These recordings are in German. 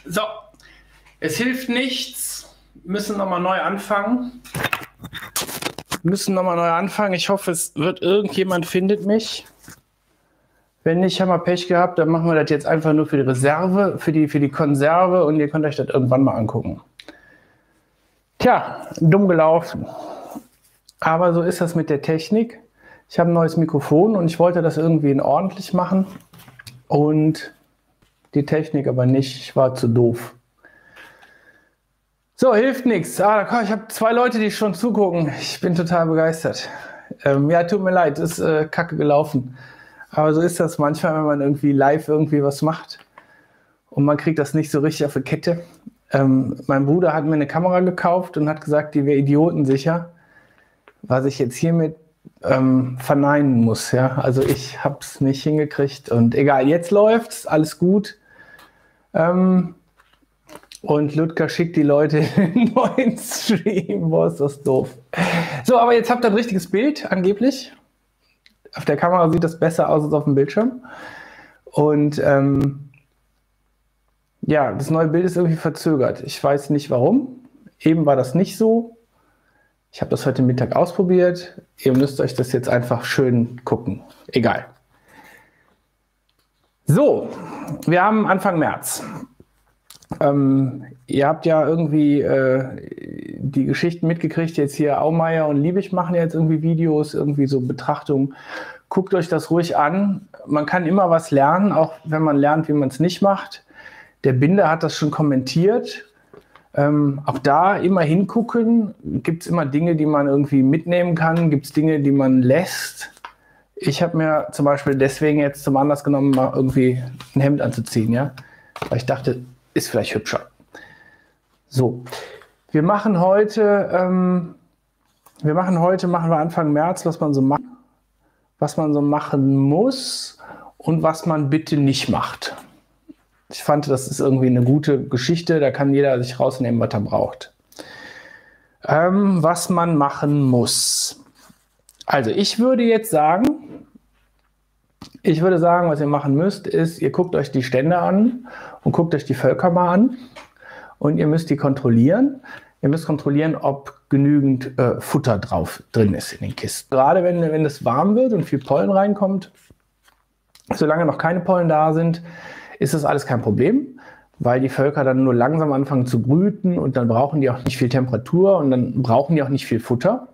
So, es hilft nichts. Müssen nochmal neu anfangen. Ich hoffe, es wird irgendjemand findet mich. Wenn nicht, haben wir Pech gehabt, dann machen wir das jetzt einfach nur für die Reserve, für die Konserve und ihr könnt euch das irgendwann mal angucken. Tja, dumm gelaufen. Aber so ist das mit der Technik. Ich habe ein neues Mikrofon und ich wollte das irgendwie ordentlich machen und die Technik aber nicht. Ich war zu doof. So, hilft nichts. Ich habe 2 Leute, die schon zugucken. Ich bin total begeistert. Ja, tut mir leid, ist kacke gelaufen. Aber so ist das manchmal, wenn man irgendwie live was macht und man kriegt das nicht so richtig auf die Kette. Mein Bruder hat mir eine Kamera gekauft und hat gesagt, die wäre idiotensicher, was ich jetzt hiermit verneinen muss. Ja? Also ich habe es nicht hingekriegt und egal, jetzt läuft's, alles gut. Und Ludger schickt die Leute in den neuen Stream. Boah, ist das doof. So, aber jetzt habt ihr ein richtiges Bild, angeblich. Auf der Kamera sieht das besser aus als auf dem Bildschirm. Und ja, das neue Bild ist irgendwie verzögert. Ich weiß nicht warum. Eben war das nicht so. Ich habe das heute Mittag ausprobiert. Ihr müsst euch das jetzt einfach schön gucken. Egal. So, wir haben Anfang März. Ihr habt ja irgendwie die Geschichten mitgekriegt, jetzt hier Aumeier und Liebig machen jetzt irgendwie Videos, irgendwie so Betrachtungen. Guckt euch das ruhig an. Man kann immer was lernen, auch wenn man lernt, wie man es nicht macht. Der Binder hat das schon kommentiert. Auch da immer hingucken. Gibt es immer Dinge, die man irgendwie mitnehmen kann? Gibt es Dinge, die man lässt? Ich habe mir zum Beispiel deswegen jetzt zum Anlass genommen, mal irgendwie ein Hemd anzuziehen, ja? Weil ich dachte, ist vielleicht hübscher. So, wir machen heute Anfang März, was man so machen muss und was man bitte nicht macht. Ich fand, das ist irgendwie eine gute Geschichte, da kann jeder sich rausnehmen, was er braucht. Was man machen muss. Also ich würde sagen, was ihr machen müsst, ist, ihr guckt euch die Stände an und guckt euch die Völker mal an und ihr müsst die kontrollieren. Ihr müsst kontrollieren, ob genügend Futter drin ist in den Kisten. Gerade wenn es warm wird und viel Pollen reinkommt, solange noch keine Pollen da sind, ist das alles kein Problem, weil die Völker dann nur langsam anfangen zu brüten und dann brauchen die auch nicht viel Temperatur und dann brauchen die auch nicht viel Futter.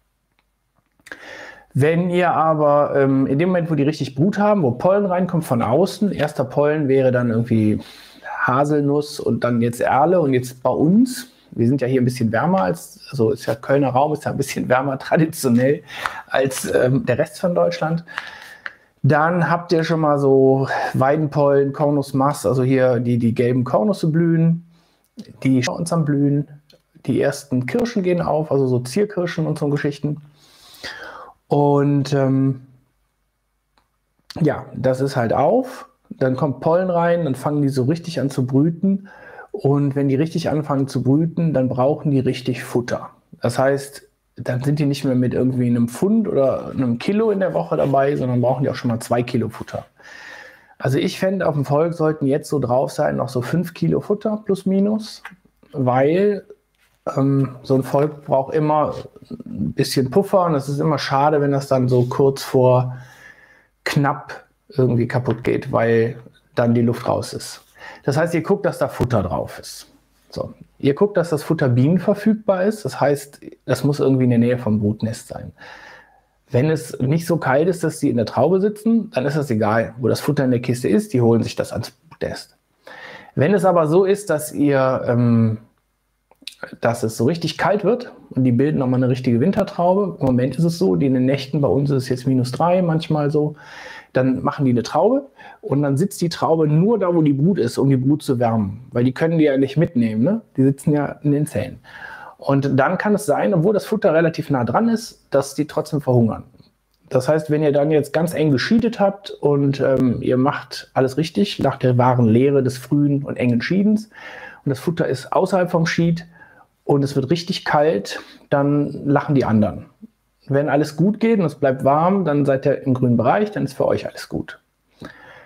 Wenn ihr aber in dem Moment, wo die richtig Brut haben, wo Pollen reinkommt von außen, erster Pollen wäre dann irgendwie Haselnuss und dann jetzt Erle und jetzt bei uns, wir sind ja hier ein bisschen wärmer also ist ja Kölner Raum, ist ja ein bisschen wärmer traditionell als der Rest von Deutschland. Dann habt ihr schon mal so Weidenpollen, Kornusmass, also hier die gelben Kornusse blühen, die bei uns am Blühen, die ersten Kirschen gehen auf, also so Zierkirschen und so Geschichten. Und ja, das ist halt auf, dann kommt Pollen rein, dann fangen die so richtig an zu brüten und wenn die richtig anfangen zu brüten, dann brauchen die richtig Futter. Das heißt, dann sind die nicht mehr mit irgendwie einem Pfund oder einem Kilo in der Woche dabei, sondern brauchen die auch schon mal 2 Kilo Futter. Also ich fände, auf dem Volk sollten jetzt so drauf sein, noch so 5 Kilo Futter plus minus, weil so ein Volk braucht immer ein bisschen Puffer und es ist immer schade, wenn das dann so kurz vor knapp irgendwie kaputt geht, weil dann die Luft raus ist. Das heißt, ihr guckt, dass da Futter drauf ist. So. Ihr guckt, dass das Futter bienenverfügbar ist. Das heißt, das muss irgendwie in der Nähe vom Brutnest sein. Wenn es nicht so kalt ist, dass die in der Traube sitzen, dann ist das egal, wo das Futter in der Kiste ist. Die holen sich das ans Brutnest. Wenn es aber so ist, dass es so richtig kalt wird und die bilden nochmal eine richtige Wintertraube. Im Moment ist es so, die in den Nächten, bei uns ist es jetzt -3, manchmal so, dann machen die eine Traube und dann sitzt die Traube nur da, wo die Brut ist, um die Brut zu wärmen, weil die können die ja nicht mitnehmen, ne? Die sitzen ja in den Zellen. Und dann kann es sein, obwohl das Futter relativ nah dran ist, dass die trotzdem verhungern. Das heißt, wenn ihr dann jetzt ganz eng geschiedet habt und ihr macht alles richtig nach der wahren Lehre des frühen und engen Schiedens und das Futter ist außerhalb vom Schied, und es wird richtig kalt, dann lachen die anderen. Wenn alles gut geht und es bleibt warm, dann seid ihr im grünen Bereich, dann ist für euch alles gut.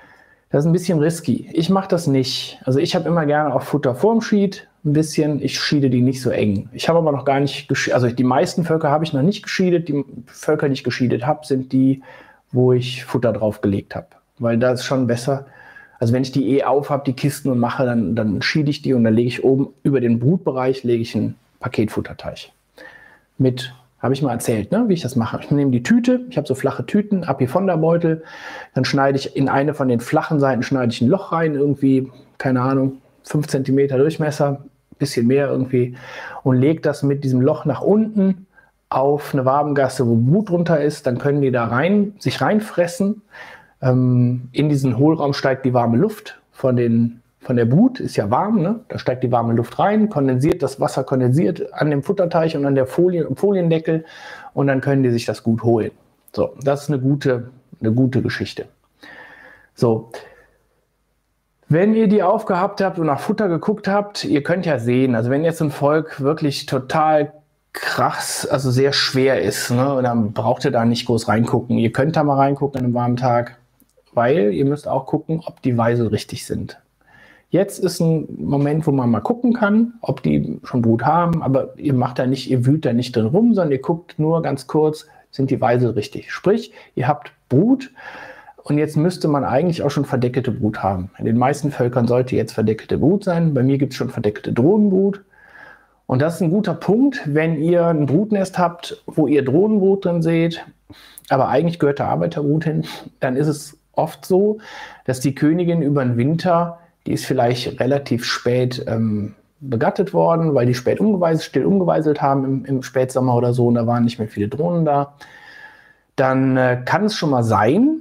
Das ist ein bisschen risky. Ich mache das nicht. Also ich habe immer gerne auch Futter vorm Sheet, ein bisschen. Ich schiede die nicht so eng. Ich habe aber noch gar nicht, also die meisten Völker habe ich noch nicht geschiedet. Die Völker, die ich geschiedet habe, sind die, wo ich Futter drauf gelegt habe. Weil da ist schon besser. Also wenn ich die auf habe, die Kisten und mache, dann schiede ich die und dann lege ich oben über den Brutbereich lege ich einen Paketfutterteich. Mit, habe ich mal erzählt, ne, wie ich das mache. Ich nehme die Tüte, ich habe so flache Tüten, Apifonda-Beutel, dann schneide ich in eine von den flachen Seiten schneide ich ein Loch rein, irgendwie, keine Ahnung, 5 cm Durchmesser, bisschen mehr irgendwie, und lege das mit diesem Loch nach unten auf eine Wabengasse, wo Brut drunter ist. Dann können die da rein, sich reinfressen. In diesen Hohlraum steigt die warme Luft von der Brut, ist ja warm, ne? Da steigt die warme Luft rein, kondensiert, das Wasser kondensiert an dem Futterteich und an der Foliendeckel und dann können die sich das gut holen. So, das ist eine gute Geschichte. So, wenn ihr die aufgehabt habt und nach Futter geguckt habt, ihr könnt ja sehen, also wenn jetzt ein Volk wirklich total krass, also sehr schwer ist, ne, dann braucht ihr da nicht groß reingucken. Ihr könnt da mal reingucken an einem warmen Tag, weil ihr müsst auch gucken, ob die Weisel richtig sind. Jetzt ist ein Moment, wo man mal gucken kann, ob die schon Brut haben, aber ihr wühlt da nicht drin rum, sondern ihr guckt nur ganz kurz, sind die Weisel richtig. Sprich, ihr habt Brut und jetzt müsste man eigentlich auch schon verdeckelte Brut haben. In den meisten Völkern sollte jetzt verdeckelte Brut sein. Bei mir gibt es schon verdeckelte Drohnenbrut. Und das ist ein guter Punkt, wenn ihr ein Brutnest habt, wo ihr Drohnenbrut drin seht, aber eigentlich gehört da Arbeiterbrut hin, dann ist es oft so, dass die Königin über den Winter, die ist vielleicht relativ spät begattet worden, weil die still umgeweiselt haben im Spätsommer oder so und da waren nicht mehr viele Drohnen da. Dann kann es schon mal sein,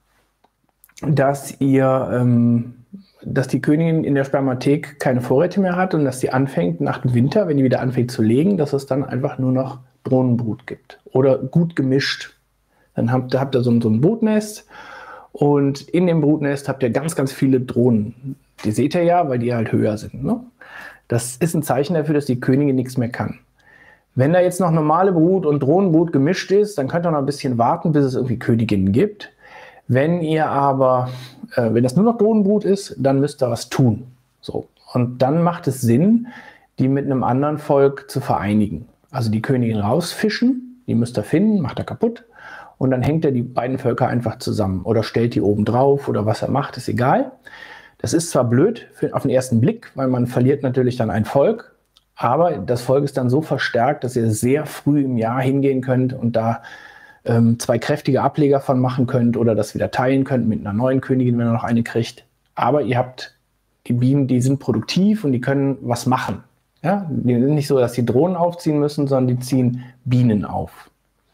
dass die Königin in der Spermathek keine Vorräte mehr hat und dass die anfängt nach dem Winter, wenn die wieder anfängt zu legen, dass es dann einfach nur noch Drohnenbrut gibt oder gut gemischt. Dann habt ihr so ein Brutnest und in dem Brutnest habt ihr ganz, ganz viele Drohnen. Die seht ihr ja, weil die halt höher sind. Ne? Das ist ein Zeichen dafür, dass die Königin nichts mehr kann. Wenn da jetzt noch normale Brut und Drohnenbrut gemischt ist, dann könnt ihr noch ein bisschen warten, bis es irgendwie Königinnen gibt. Wenn das nur noch Drohnenbrut ist, dann müsst ihr was tun. So. Und dann macht es Sinn, die mit einem anderen Volk zu vereinigen. Also die Königin rausfischen, die müsst ihr finden, macht er kaputt. Und dann hängt er die beiden Völker einfach zusammen oder stellt die oben drauf oder was er macht, ist egal. Das ist zwar blöd auf den ersten Blick, weil man verliert natürlich dann ein Volk, aber das Volk ist dann so verstärkt, dass ihr sehr früh im Jahr hingehen könnt und da 2 kräftige Ableger von machen könnt oder das wieder teilen könnt mit einer neuen Königin, wenn ihr noch eine kriegt. Aber ihr habt die Bienen, die sind produktiv und die können was machen. Ja? Die sind nicht so, dass die Drohnen aufziehen müssen, sondern die ziehen Bienen auf.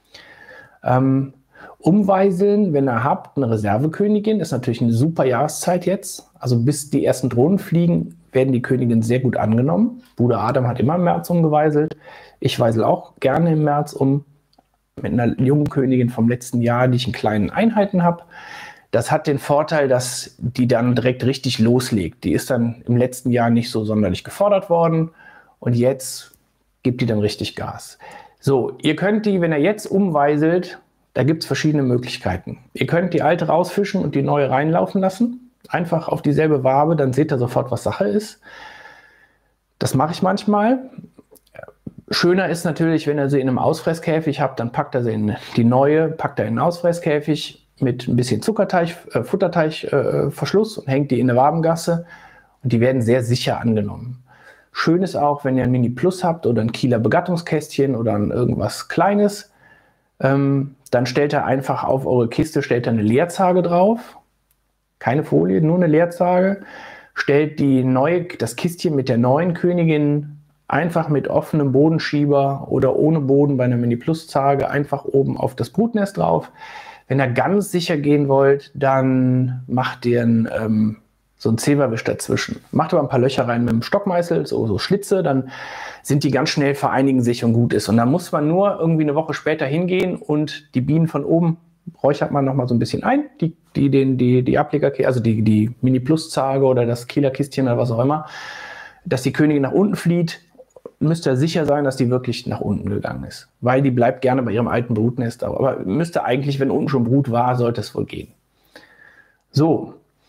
Umweiseln, wenn ihr habt, eine Reservekönigin, ist natürlich eine super Jahreszeit jetzt. Also bis die ersten Drohnen fliegen, werden die Königinnen sehr gut angenommen. Bruder Adam hat immer im März umgeweiselt. Ich weisel auch gerne im März um. Mit einer jungen Königin vom letzten Jahr, die ich in kleinen Einheiten habe. Das hat den Vorteil, dass die dann direkt richtig loslegt. Die ist dann im letzten Jahr nicht so sonderlich gefordert worden und jetzt gibt die dann richtig Gas. So, ihr könnt die, wenn ihr jetzt umweiselt, da gibt es verschiedene Möglichkeiten. Ihr könnt die alte rausfischen und die neue reinlaufen lassen. Einfach auf dieselbe Wabe, dann seht ihr sofort, was Sache ist. Das mache ich manchmal. Schöner ist natürlich, wenn ihr sie in einem Ausfresskäfig habt, dann packt er sie in die neue, packt er in einen Ausfresskäfig mit ein bisschen Futterteichverschluss und hängt die in eine Wabengasse und die werden sehr sicher angenommen. Schön ist auch, wenn ihr ein Mini Plus habt oder ein Kieler Begattungskästchen oder irgendwas Kleines, dann stellt ihr einfach auf eure Kiste eine Leerzage drauf, keine Folie, nur eine Leerzage, stellt das Kistchen mit der neuen Königin einfach mit offenem Bodenschieber oder ohne Boden bei einer Mini-Plus-Zage einfach oben auf das Brutnest drauf. Wenn ihr ganz sicher gehen wollt, dann macht ihr so einen Zeberwisch dazwischen. Macht aber ein paar Löcher rein mit dem Stockmeißel, so Schlitze, dann sind die ganz schnell, vereinigen sich und gut ist. Und dann muss man nur irgendwie eine Woche später hingehen und die Bienen von oben räuchert man noch mal so ein bisschen ein, die Ableger, also die Mini-Plus-Zage oder das Kieler Kistchen oder was auch immer, dass die Königin nach unten flieht. Müsst ihr sicher sein, dass die wirklich nach unten gegangen ist. Weil die bleibt gerne bei ihrem alten Brutnest. Aber müsste eigentlich, wenn unten schon Brut war, sollte es wohl gehen. So,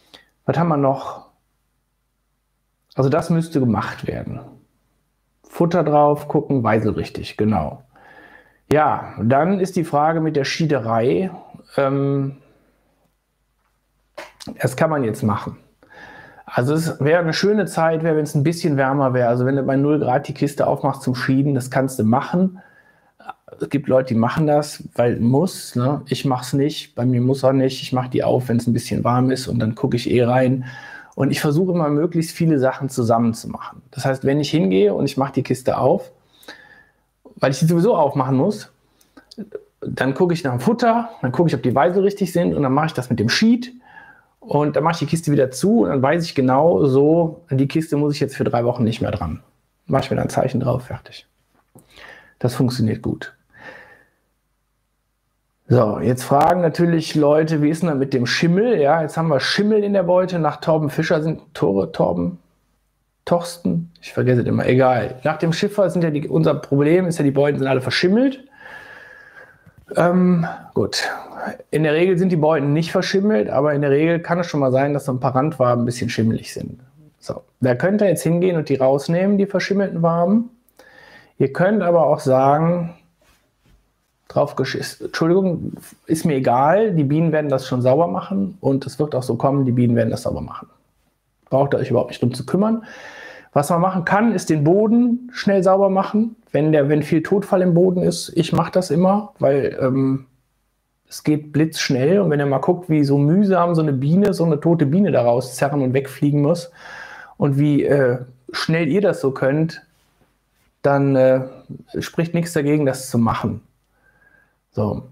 Was haben wir noch? Also das müsste gemacht werden. Futter drauf, gucken, Weisel richtig, genau. Ja, dann ist die Frage mit der Schiederei. Das kann man jetzt machen. Also es wäre eine schöne Zeit, wenn es ein bisschen wärmer wäre. Also wenn du bei 0 Grad die Kiste aufmachst zum Schieden, das kannst du machen. Es gibt Leute, die machen das, weil muss. Ne? Ich mache es nicht, bei mir muss er nicht. Ich mache die auf, wenn es ein bisschen warm ist und dann gucke ich rein. Und ich versuche immer möglichst viele Sachen zusammen zu machen. Das heißt, wenn ich hingehe und ich mache die Kiste auf, weil ich die sowieso aufmachen muss, dann gucke ich nach dem Futter, dann gucke ich, ob die Weisel richtig sind und dann mache ich das mit dem Sheet und dann mache ich die Kiste wieder zu und dann weiß ich genau so, die Kiste muss ich jetzt für 3 Wochen nicht mehr dran. Mache ich mir dann ein Zeichen drauf, fertig. Das funktioniert gut. So, jetzt fragen natürlich Leute, wie ist denn das mit dem Schimmel? Ja, jetzt haben wir Schimmel in der Beute. Nach Torben Fischer sind Torsten, ich vergesse es immer, egal. Nach dem Schiffer sind ja unser Problem ist ja, die Beuten sind alle verschimmelt. Gut, in der Regel sind die Beuten nicht verschimmelt, aber in der Regel kann es schon mal sein, dass so ein paar Randwaben ein bisschen schimmelig sind. So, da könnt ihr jetzt hingehen und die rausnehmen, die verschimmelten Waben. Ihr könnt aber auch sagen, Entschuldigung, ist mir egal, die Bienen werden das schon sauber machen und es wird auch so kommen, die Bienen werden das sauber machen. Braucht ihr euch überhaupt nicht drum zu kümmern. Was man machen kann, ist den Boden schnell sauber machen, wenn viel Totfall im Boden ist. Ich mache das immer, weil es geht blitzschnell und wenn ihr mal guckt, wie so mühsam so eine tote Biene da rauszerren und wegfliegen muss und wie schnell ihr das so könnt, dann spricht nichts dagegen, das zu machen. So,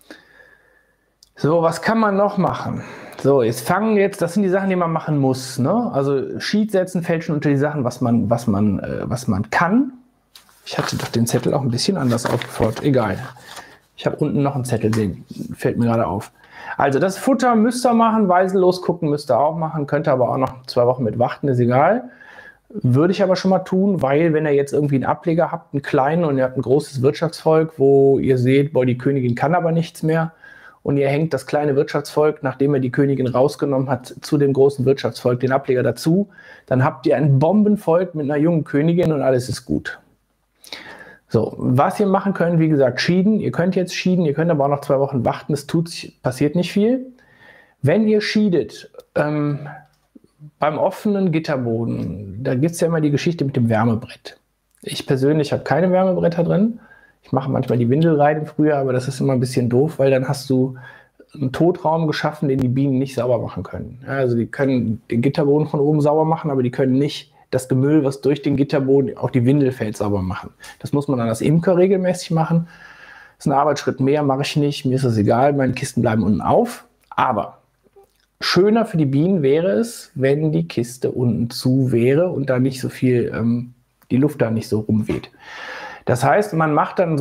was kann man noch machen? So, das sind die Sachen, die man machen muss. Ne? Also Sheet setzen fällt schon unter die Sachen, was man kann. Ich hatte doch den Zettel auch ein bisschen anders aufgebaut. Egal. Ich habe unten noch einen Zettel sehen. Fällt mir gerade auf. Also das Futter müsst ihr machen, weisellos gucken müsst ihr auch machen. Könnt ihr aber auch noch 2 Wochen mit warten, ist egal. Würde ich aber schon mal tun, weil wenn ihr jetzt irgendwie einen Ableger habt, einen kleinen und ihr habt ein großes Wirtschaftsvolk, wo ihr seht, boah, die Königin kann aber nichts mehr und ihr hängt das kleine Wirtschaftsvolk, nachdem ihr die Königin rausgenommen hat, zu dem großen Wirtschaftsvolk den Ableger dazu, dann habt ihr ein Bombenvolk mit einer jungen Königin und alles ist gut. So, was ihr machen könnt, wie gesagt, schieden. Ihr könnt jetzt schieden, ihr könnt aber auch noch 2 Wochen warten, passiert nicht viel. Wenn ihr schiedet, beim offenen Gitterboden, da gibt es ja immer die Geschichte mit dem Wärmebrett. Ich persönlich habe keine Wärmebretter drin. Ich mache manchmal die Windelreiden früher, aber das ist immer ein bisschen doof, weil dann hast du einen Totraum geschaffen, den die Bienen nicht sauber machen können. Ja, also die können den Gitterboden von oben sauber machen, aber die können nicht das Gemüll, was durch den Gitterboden auf die Windel fällt, sauber machen. Das muss man dann als Imker regelmäßig machen. Das ist ein Arbeitsschritt mehr, mache ich nicht. Mir ist das egal, meine Kisten bleiben unten auf. Aber schöner für die Bienen wäre es, wenn die Kiste unten zu wäre und da nicht so viel, die Luft da nicht so rumweht. Das heißt, man macht dann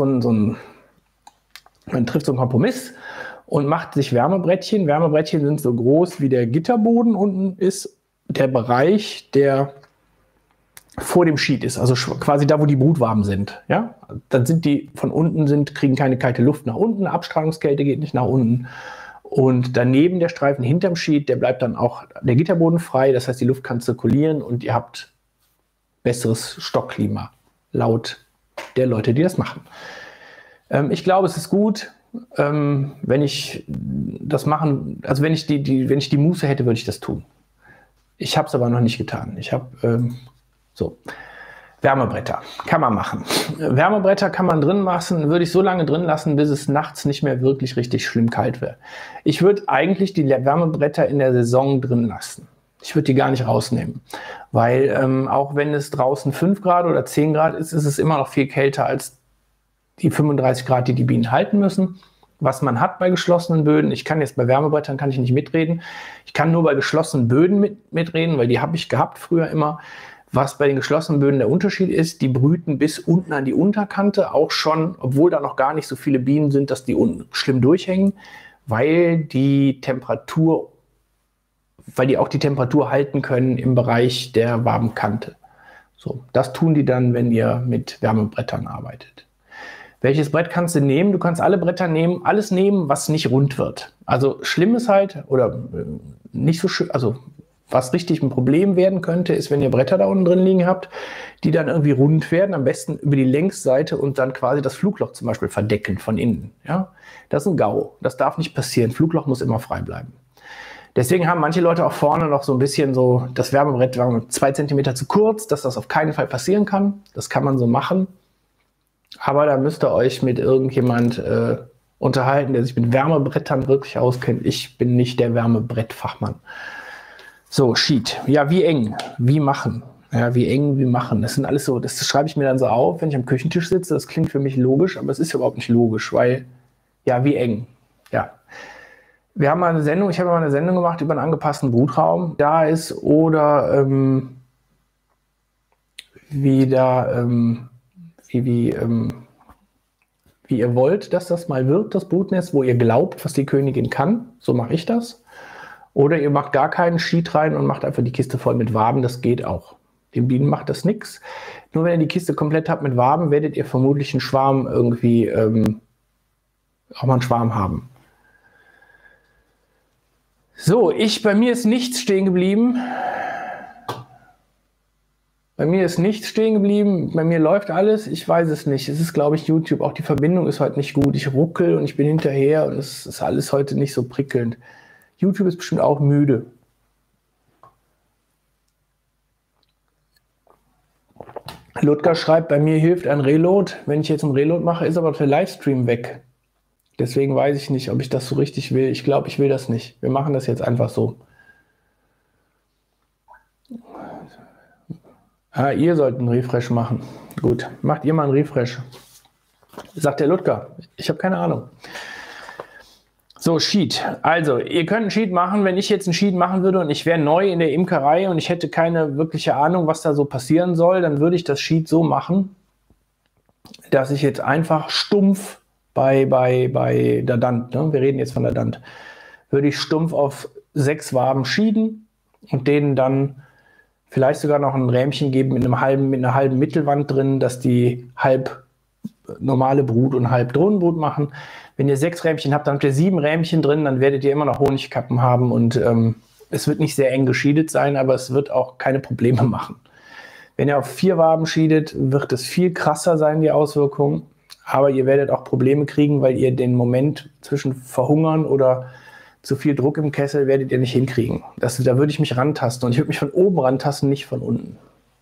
man trifft so einen Kompromiss und macht sich Wärmebrettchen. Wärmebrettchen sind so groß, wie der Gitterboden unten ist, der Bereich, der vor dem Sheet ist, also quasi da, wo die Brutwaben sind. Ja? Dann sind die von unten, kriegen keine kalte Luft nach unten, Abstrahlungskälte geht nicht nach unten. Und daneben der Streifen hinterm Sheet, der bleibt dann auch der Gitterboden frei, das heißt, die Luft kann zirkulieren und ihr habt besseres Stockklima, laut der Leute, die das machen. Ich glaube, es ist gut, wenn ich das machen, also wenn ich die Muße hätte, würde ich das tun. Ich habe es aber noch nicht getan. Ich habe Wärmebretter kann man machen. Wärmebretter kann man drin lassen, würde ich so lange drin lassen, bis es nachts nicht mehr wirklich richtig schlimm kalt wird. Ich würde eigentlich die Wärmebretter in der Saison drin lassen. Ich würde die gar nicht rausnehmen, weil auch wenn es draußen 5 Grad oder 10 Grad ist, ist es immer noch viel kälter als die 35 Grad, die die Bienen halten müssen. Was man hat bei geschlossenen Böden, ich kann jetzt bei Wärmebrettern kann ich nicht mitreden, ich kann nur bei geschlossenen Böden mitreden, weil die habe ich gehabt früher immer. Was bei den geschlossenen Böden der Unterschied ist, die brüten bis unten an die Unterkante, auch schon, obwohl da noch gar nicht so viele Bienen sind, dass die unten schlimm durchhängen, weil die auch die Temperatur halten können im Bereich der Wabenkante. So, das tun die dann, wenn ihr mit Wärmebrettern arbeitet. Welches Brett kannst du nehmen? Du kannst alle Bretter nehmen, alles nehmen, was nicht rund wird. Also schlimm ist halt, oder nicht so schön, also Was richtig ein Problem werden könnte, ist, wenn ihr Bretter da unten drin liegen habt, die dann irgendwie rund werden, am besten über die Längsseite und dann quasi das Flugloch zum Beispiel verdecken von innen. Ja? Das ist ein GAU. Das darf nicht passieren. Flugloch muss immer frei bleiben. Deswegen haben manche Leute auch vorne noch so ein bisschen so das Wärmebrett 2 cm zu kurz, dass das auf keinen Fall passieren kann. Das kann man so machen. Aber da müsst ihr euch mit irgendjemand unterhalten, der sich mit Wärmebrettern wirklich auskennt. Ich bin nicht der Wärmebrettfachmann. So, Sheet. Ja, wie eng? Wie machen? Ja, wie eng, wie machen? Das sind alles so, das schreibe ich mir dann so auf, wenn ich am Küchentisch sitze. Das klingt für mich logisch, aber es ist überhaupt nicht logisch, weil, ja, wie eng? Ja. Wir haben mal eine Sendung, ich habe mal eine Sendung gemacht über einen angepassten Brutraum, da ist, oder wie ihr wollt, dass das mal wird, das Brutnest, wo ihr glaubt, was die Königin kann. So mache ich das. Oder ihr macht gar keinen Sheet rein und macht einfach die Kiste voll mit Waben. Das geht auch. Den Bienen macht das nichts. Nur wenn ihr die Kiste komplett habt mit Waben, werdet ihr vermutlich einen Schwarm irgendwie, auch mal einen Schwarm haben. So, bei mir ist nichts stehen geblieben. Bei mir ist nichts stehen geblieben. Bei mir läuft alles. Ich weiß es nicht. Es ist, glaube ich, YouTube. Auch die Verbindung ist heute nicht gut. Ich ruckel und ich bin hinterher und es ist alles heute nicht so prickelnd. YouTube ist bestimmt auch müde. Ludger schreibt, bei mir hilft ein Reload. Wenn ich jetzt einen Reload mache, ist aber der Livestream weg. Deswegen weiß ich nicht, ob ich das so richtig will. Ich glaube, ich will das nicht. Wir machen das jetzt einfach so. Ah, ihr sollt einen Refresh machen. Gut, macht ihr mal einen Refresh. Sagt der Ludger. Ich habe keine Ahnung. So, Sheet. Also, ihr könnt einen Sheet machen. Wenn ich jetzt einen Sheet machen würde und ich wäre neu in der Imkerei und ich hätte keine wirkliche Ahnung, was da so passieren soll, dann würde ich das Sheet so machen, dass ich jetzt einfach stumpf bei der Dant, ne? Wir reden jetzt von der Dant, würde ich stumpf auf 6 Waben schieden und denen dann vielleicht sogar noch ein Rähmchen geben mit einer halben Mittelwand drin, dass die halb normale Brut und halb Drohnenbrut machen. Wenn ihr 6 Rähmchen habt, dann habt ihr 7 Rähmchen drin, dann werdet ihr immer noch Honigkappen haben und es wird nicht sehr eng geschiedet sein, aber es wird auch keine Probleme machen. Wenn ihr auf 4 Waben schiedet, wird es viel krasser sein, die Auswirkungen, aber ihr werdet auch Probleme kriegen, weil ihr den Moment zwischen Verhungern oder zu viel Druck im Kessel werdet ihr nicht hinkriegen. Da würde ich mich rantasten und ich würde mich von oben rantasten, nicht von unten.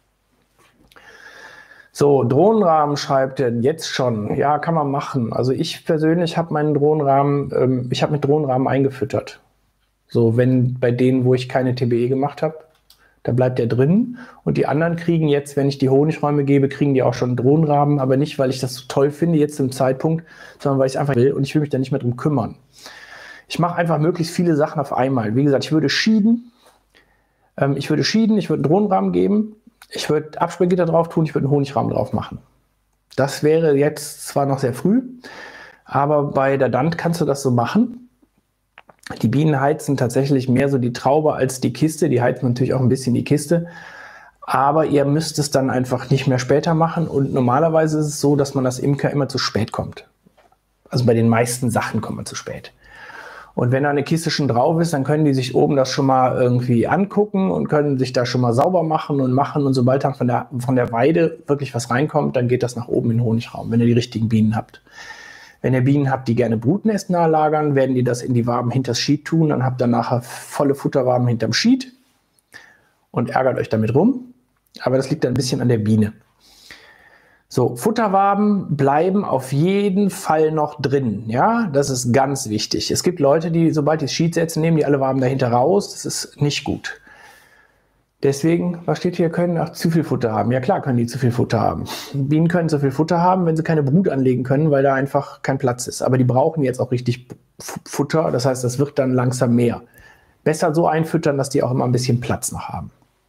So, Drohnenrahmen schreibt er jetzt schon. Ja, kann man machen. Also ich persönlich habe meinen Drohnenrahmen, ich habe mit Drohnenrahmen eingefüttert. So, wenn bei denen, wo ich keine TBE gemacht habe, da bleibt der drin. Und die anderen kriegen jetzt, wenn ich die Honigräume gebe, kriegen die auch schon einen Drohnenrahmen, aber nicht, weil ich das so toll finde jetzt im Zeitpunkt, sondern weil ich es einfach will und ich will mich da nicht mehr drum kümmern. Ich mache einfach möglichst viele Sachen auf einmal. Wie gesagt, ich würde schieden, ich würde einen Drohnenrahmen geben, ich würde Absperrgitter drauf tun, ich würde einen Honigrahmen drauf machen. Das wäre jetzt zwar noch sehr früh, aber bei der Dant kannst du das so machen. Die Bienen heizen tatsächlich mehr so die Traube als die Kiste. Die heizen natürlich auch ein bisschen die Kiste. Aber ihr müsst es dann einfach nicht mehr später machen. Und normalerweise ist es so, dass man als Imker immer zu spät kommt. Also bei den meisten Sachen kommt man zu spät. Und wenn da eine Kiste schon drauf ist, dann können die sich oben das schon mal irgendwie angucken und können sich da schon mal sauber machen. Und sobald dann von der Weide wirklich was reinkommt, dann geht das nach oben in den Honigraum, wenn ihr die richtigen Bienen habt. Wenn ihr Bienen habt, die gerne brutnestnah lagern, werden die das in die Waben hinters Sheet tun. Dann habt ihr nachher volle Futterwaben hinterm Sheet und ärgert euch damit rum. Aber das liegt dann ein bisschen an der Biene. So, Futterwaben bleiben auf jeden Fall noch drin. Ja, das ist ganz wichtig. Es gibt Leute, die, sobald die das Sheet setzen, nehmen die alle Waben dahinter raus. Das ist nicht gut. Deswegen, was steht hier, können auch zu viel Futter haben. Ja klar können die zu viel Futter haben. Bienen können zu viel Futter haben, wenn sie keine Brut anlegen können, weil da einfach kein Platz ist. Aber die brauchen jetzt auch richtig Futter. Das heißt, das wird dann langsam mehr. Besser so einfüttern, dass die auch immer ein bisschen Platz noch haben.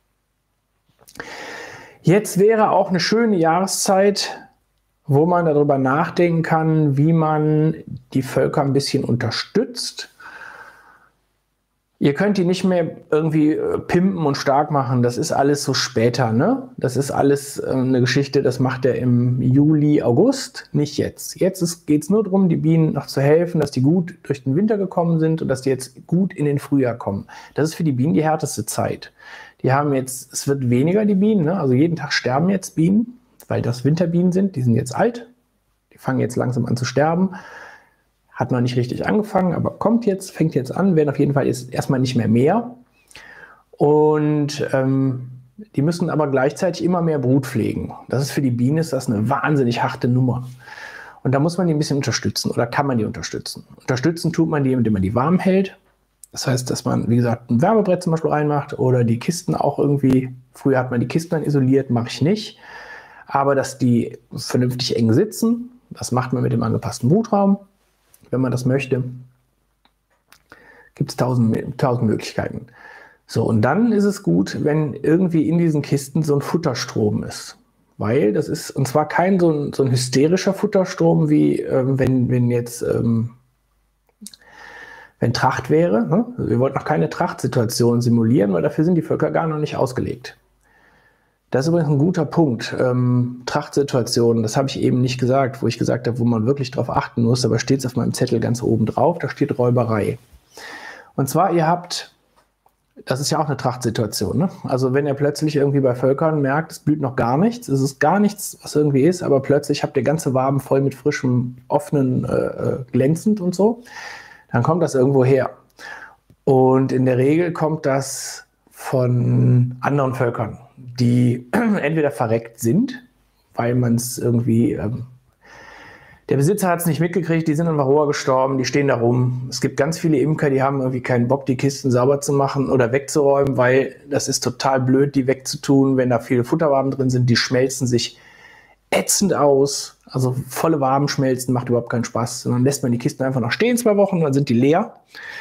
Jetzt wäre auch eine schöne Jahreszeit, wo man darüber nachdenken kann, wie man die Völker ein bisschen unterstützt. Ihr könnt die nicht mehr irgendwie pimpen und stark machen. Das ist alles so später, ne? Das ist alles eine Geschichte, das macht er im Juli, August, nicht jetzt. Jetzt geht es nur darum, die Bienen noch zu helfen, dass die gut durch den Winter gekommen sind und dass die jetzt gut in den Frühjahr kommen. Das ist für die Bienen die härteste Zeit. Die haben jetzt, es wird weniger, die Bienen, ne? Also jeden Tag sterben jetzt Bienen, weil das Winterbienen sind. Die sind jetzt alt, die fangen jetzt langsam an zu sterben. Hat noch nicht richtig angefangen, aber fängt jetzt an, werden auf jeden Fall jetzt erstmal nicht mehr. Und die müssen aber gleichzeitig immer mehr Brut pflegen. Das ist für die Bienen ist das eine wahnsinnig harte Nummer. Und da muss man die ein bisschen unterstützen oder kann man die unterstützen. Unterstützen tut man die, indem man die warm hält. Das heißt, dass man, wie gesagt, ein Wärmebrett zum Beispiel reinmacht oder die Kisten auch irgendwie, früher hat man die Kisten dann isoliert, mache ich nicht. Aber dass die vernünftig eng sitzen, das macht man mit dem angepassten Brutraum. Wenn man das möchte, gibt es tausend Möglichkeiten. So, und dann ist es gut, wenn irgendwie in diesen Kisten so ein Futterstrom ist. Weil das ist, und zwar kein so ein hysterischer Futterstrom, wie wenn Tracht wäre. Ne? Wir wollten noch keine Trachtsituation simulieren, weil dafür sind die Völker gar noch nicht ausgelegt. Das ist übrigens ein guter Punkt. Trachtsituationen, das habe ich eben nicht gesagt, wo ich gesagt habe, wo man wirklich drauf achten muss, aber steht es auf meinem Zettel ganz oben drauf, da steht Räuberei. Und zwar, das ist ja auch eine Trachtsituation, ne? Also wenn ihr plötzlich irgendwie bei Völkern merkt, es blüht noch gar nichts, es ist gar nichts, was irgendwie ist, aber plötzlich habt ihr ganze Waben voll mit frischem, offenen, glänzend und so, dann kommt das irgendwo her. Und in der Regel kommt das von anderen Völkern, die entweder verreckt sind, weil man es irgendwie, der Besitzer hat es nicht mitgekriegt, die sind an Varroa gestorben, die stehen da rum. Es gibt ganz viele Imker, die haben irgendwie keinen Bock, die Kisten sauber zu machen oder wegzuräumen, weil das ist total blöd, die wegzutun, wenn da viele Futterwaben drin sind, die schmelzen sich ätzend aus. Also volle Waben schmelzen macht überhaupt keinen Spaß. Und dann lässt man die Kisten einfach noch stehen 2 Wochen, dann sind die leer.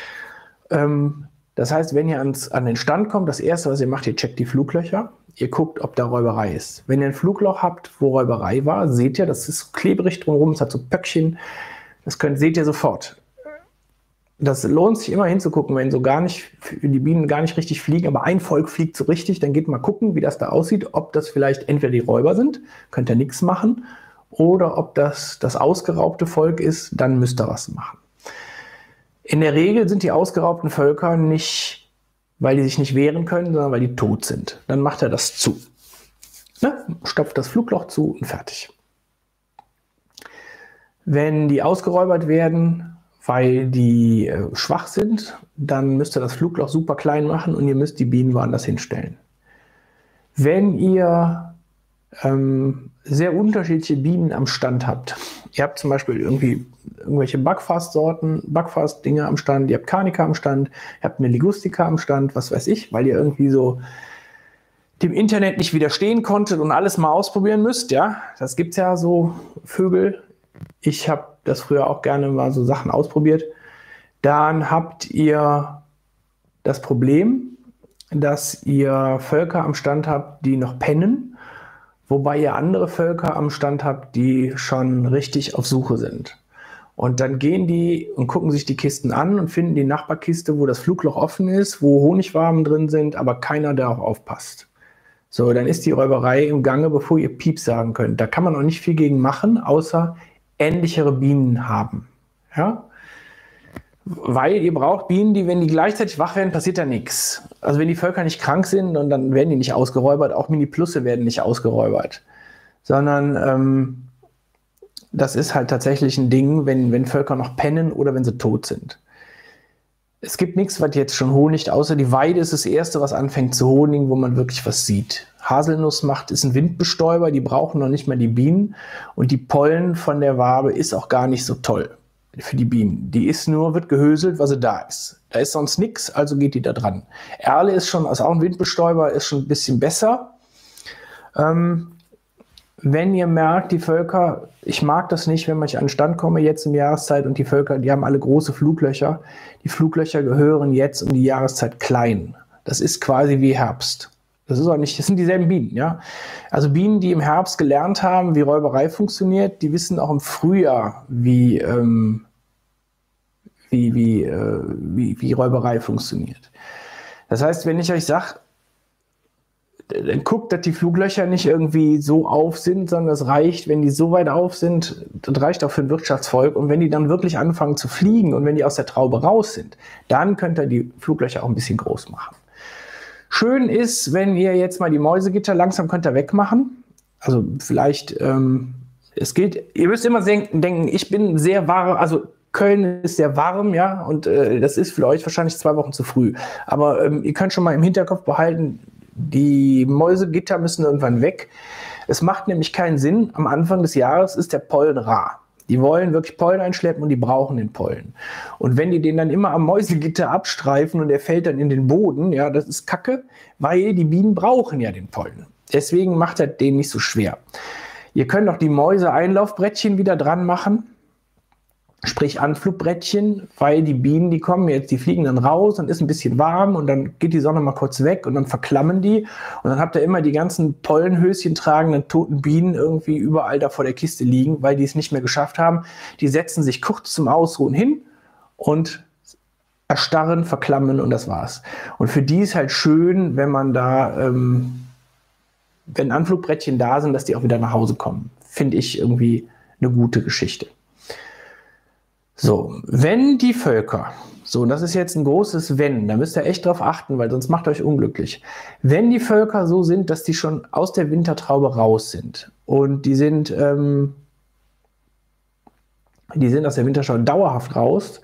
Das heißt, wenn ihr an den Stand kommt, das Erste, was ihr macht, ihr checkt die Fluglöcher. Ihr guckt, ob da Räuberei ist. Wenn ihr ein Flugloch habt, wo Räuberei war, seht ihr, das ist klebrig drumherum, es hat so Pöckchen. Seht ihr sofort. Das lohnt sich immer hinzugucken, wenn die Bienen gar nicht richtig fliegen, aber ein Volk fliegt so richtig, dann geht mal gucken, wie das da aussieht, ob das vielleicht entweder die Räuber sind, könnt ihr nichts machen, oder ob das ausgeraubte Volk ist, dann müsst ihr was machen. In der Regel sind die ausgeraubten Völker nicht, weil die sich nicht wehren können, sondern weil die tot sind. Dann macht er das zu. Ne? Stopft das Flugloch zu und fertig. Wenn die ausgeräubert werden, weil die schwach sind, dann müsst ihr das Flugloch super klein machen und ihr müsst die Bienen woanders hinstellen. Wenn ihr sehr unterschiedliche Bienen am Stand habt, ihr habt zum Beispiel irgendwelche Backfast-Dinge am Stand, ihr habt Carnica am Stand, ihr habt eine Ligustica am Stand, was weiß ich, weil ihr irgendwie so dem Internet nicht widerstehen konntet und alles mal ausprobieren müsst, ja, das gibt's ja so Vögel. Ich habe das früher auch gerne mal so Sachen ausprobiert. Dann habt ihr das Problem, dass ihr Völker am Stand habt, die noch pennen, wobei ihr andere Völker am Stand habt, die schon richtig auf Suche sind. Und dann gehen die und gucken sich die Kisten an und finden die Nachbarkiste, wo das Flugloch offen ist, wo Honigwaben drin sind, aber keiner darauf aufpasst. So, dann ist die Räuberei im Gange, bevor ihr Piep sagen könnt. Da kann man auch nicht viel gegen machen, außer ähnlichere Bienen haben. Ja? Weil ihr braucht Bienen, wenn die gleichzeitig wach werden, passiert da nichts. Also wenn die Völker nicht krank sind, und dann werden die nicht ausgeräubert, auch Mini-Plusse werden nicht ausgeräubert. Sondern das ist halt tatsächlich ein Ding, wenn Völker noch pennen oder wenn sie tot sind. Es gibt nichts, was jetzt schon honigt, außer die Weide ist das Erste, was anfängt zu honigen, wo man wirklich was sieht. Haselnuss ist ein Windbestäuber, die brauchen noch nicht mal die Bienen. Und die Pollen von der Wabe ist auch gar nicht so toll für die Bienen. Die wird gehöselt, weil sie da ist. Da ist sonst nichts, also geht die da dran. Erle ist auch ein Windbestäuber, ist schon ein bisschen besser. Wenn ihr merkt, die Völker, ich mag das nicht, wenn ich an den Stand komme, jetzt in Jahreszeit und die Völker, die haben alle große Fluglöcher. Die Fluglöcher gehören jetzt um die Jahreszeit klein. Das ist quasi wie Herbst. Das sind dieselben Bienen, ja. Also Bienen, die im Herbst gelernt haben, wie Räuberei funktioniert, die wissen auch im Frühjahr, wie wie Räuberei funktioniert. Das heißt, wenn ich euch sage, dann guckt, dass die Fluglöcher nicht irgendwie so auf sind, sondern es reicht, wenn die so weit auf sind, das reicht auch für ein Wirtschaftsvolk. Und wenn die dann wirklich anfangen zu fliegen und wenn die aus der Traube raus sind, dann könnt ihr die Fluglöcher auch ein bisschen groß machen. Schön ist, wenn ihr jetzt mal die Mäusegitter langsam könnt ihr wegmachen. Also vielleicht, es geht, ihr müsst immer denken, ich bin sehr warm, also Köln ist sehr warm, ja, und das ist für euch wahrscheinlich 2 Wochen zu früh. Aber ihr könnt schon mal im Hinterkopf behalten, die Mäusegitter müssen irgendwann weg. Es macht nämlich keinen Sinn, am Anfang des Jahres ist der Pollen rar. Die wollen wirklich Pollen einschleppen und die brauchen den Pollen. Und wenn die den dann immer am Mäusegitter abstreifen und der fällt dann in den Boden, ja, das ist Kacke, weil die Bienen brauchen ja den Pollen. Deswegen macht er den nicht so schwer. Ihr könnt auch die Mäuse-Einlaufbrettchen wieder dran machen. Sprich Anflugbrettchen, weil die Bienen, die kommen jetzt, die fliegen dann raus und ist ein bisschen warm und dann geht die Sonne mal kurz weg und dann verklammen die und dann habt ihr immer die ganzen Pollenhöschen tragenden toten Bienen irgendwie überall da vor der Kiste liegen, weil die es nicht mehr geschafft haben. Die setzen sich kurz zum Ausruhen hin und erstarren, verklammen und das war's. Und für die ist halt schön, wenn man da, wenn Anflugbrettchen da sind, dass die auch wieder nach Hause kommen. Finde ich irgendwie eine gute Geschichte. So, wenn die Völker, so, und das ist jetzt ein großes Wenn, da müsst ihr echt drauf achten, weil sonst macht euch unglücklich. Wenn die Völker so sind, dass die schon aus der Wintertraube raus sind und die sind aus der Wintertraube dauerhaft raus,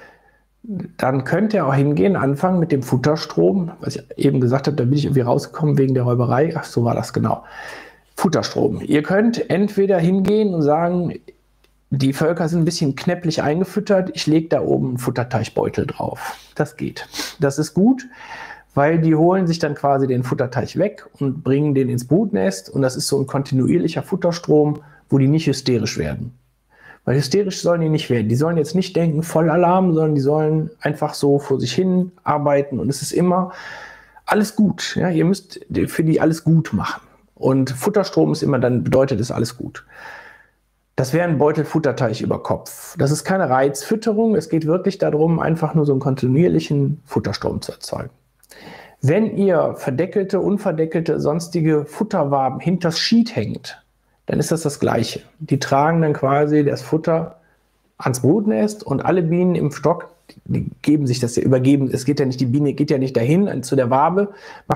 dann könnt ihr auch hingehen, anfangen mit dem Futterstrom, was ich eben gesagt habe, da bin ich irgendwie rausgekommen wegen der Räuberei, ach so war das genau, Futterstrom. Ihr könnt entweder hingehen und sagen, die Völker sind ein bisschen knäpplich eingefüttert. Ich lege da oben einen Futterteichbeutel drauf. Das geht. Das ist gut, weil die holen sich dann quasi den Futterteich weg und bringen den ins Brutnest. Und das ist so ein kontinuierlicher Futterstrom, wo die nicht hysterisch werden. Weil hysterisch sollen die nicht werden. Die sollen jetzt nicht denken, Vollalarm, sondern die sollen einfach so vor sich hin arbeiten. Und es ist immer alles gut. Ja, ihr müsst für die alles gut machen. Und Futterstrom ist immer dann, bedeutet es alles gut. Das wäre ein Beutel Futterteich über Kopf. Das ist keine Reizfütterung. Es geht wirklich darum, einfach nur so einen kontinuierlichen Futterstrom zu erzeugen. Wenn ihr verdeckelte, unverdeckelte, sonstige Futterwaben hinters Schied hängt, dann ist das Gleiche. Die tragen dann quasi das Futter ans Brutnest und alle Bienen im Stock, die geben sich das ja, übergeben. Es geht ja nicht, die Biene geht ja nicht dahin zu der Wabe,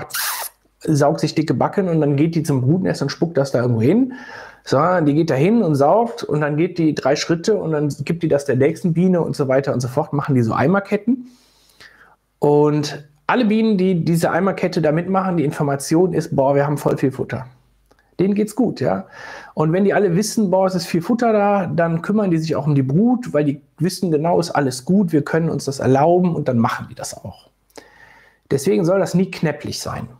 saugt sich dicke Backen und dann geht die zum Brutnest und spuckt das da irgendwo hin. Sondern die geht da hin und saugt und dann geht die 3 Schritte und dann gibt die das der nächsten Biene und so weiter und so fort, machen die so Eimerketten. Und alle Bienen, die diese Eimerkette da mitmachen, die Information ist, boah, wir haben voll viel Futter. Denen geht's gut, ja. Und wenn die alle wissen, boah, es ist viel Futter da, dann kümmern die sich auch um die Brut, weil die wissen genau, ist alles gut, wir können uns das erlauben und dann machen die das auch. Deswegen soll das nie knäpplich sein.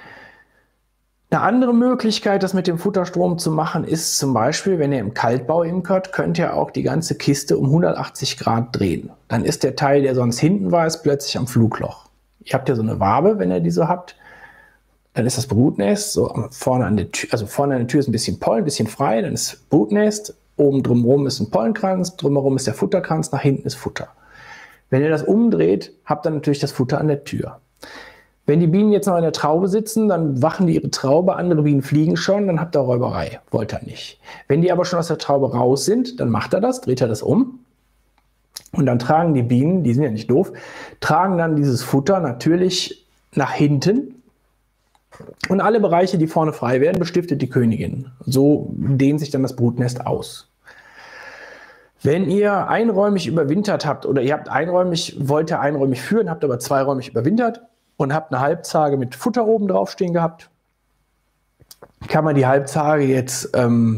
Eine andere Möglichkeit, das mit dem Futterstrom zu machen, ist zum Beispiel, wenn ihr im Kaltbau imkert, könnt ihr auch die ganze Kiste um 180 Grad drehen. Dann ist der Teil, der sonst hinten war, ist plötzlich am Flugloch. Ihr habt ja so eine Wabe, wenn ihr die so habt. Dann ist das Brutnest, so vorne an der Tür, also vorne an der Tür ist ein bisschen Pollen, ein bisschen frei, dann ist Brutnest, oben drumherum ist ein Pollenkranz, drumherum ist der Futterkranz, nach hinten ist Futter. Wenn ihr das umdreht, habt ihr natürlich das Futter an der Tür. Wenn die Bienen jetzt noch in der Traube sitzen, dann wachen die ihre Traube, andere Bienen fliegen schon, dann habt ihr Räuberei. Wollt ihr nicht. Wenn die aber schon aus der Traube raus sind, dann macht er das, dreht er das um. Und dann tragen die Bienen, die sind ja nicht doof, tragen dann dieses Futter natürlich nach hinten. Und alle Bereiche, die vorne frei werden, bestiftet die Königin. So dehnt sich dann das Brutnest aus. Wenn ihr einräumig überwintert habt oder ihr habt wollt ihr einräumig führen, habt aber zweiräumig überwintert, und habt eine Halbzage mit Futter oben drauf stehen gehabt, kann man die Halbzage jetzt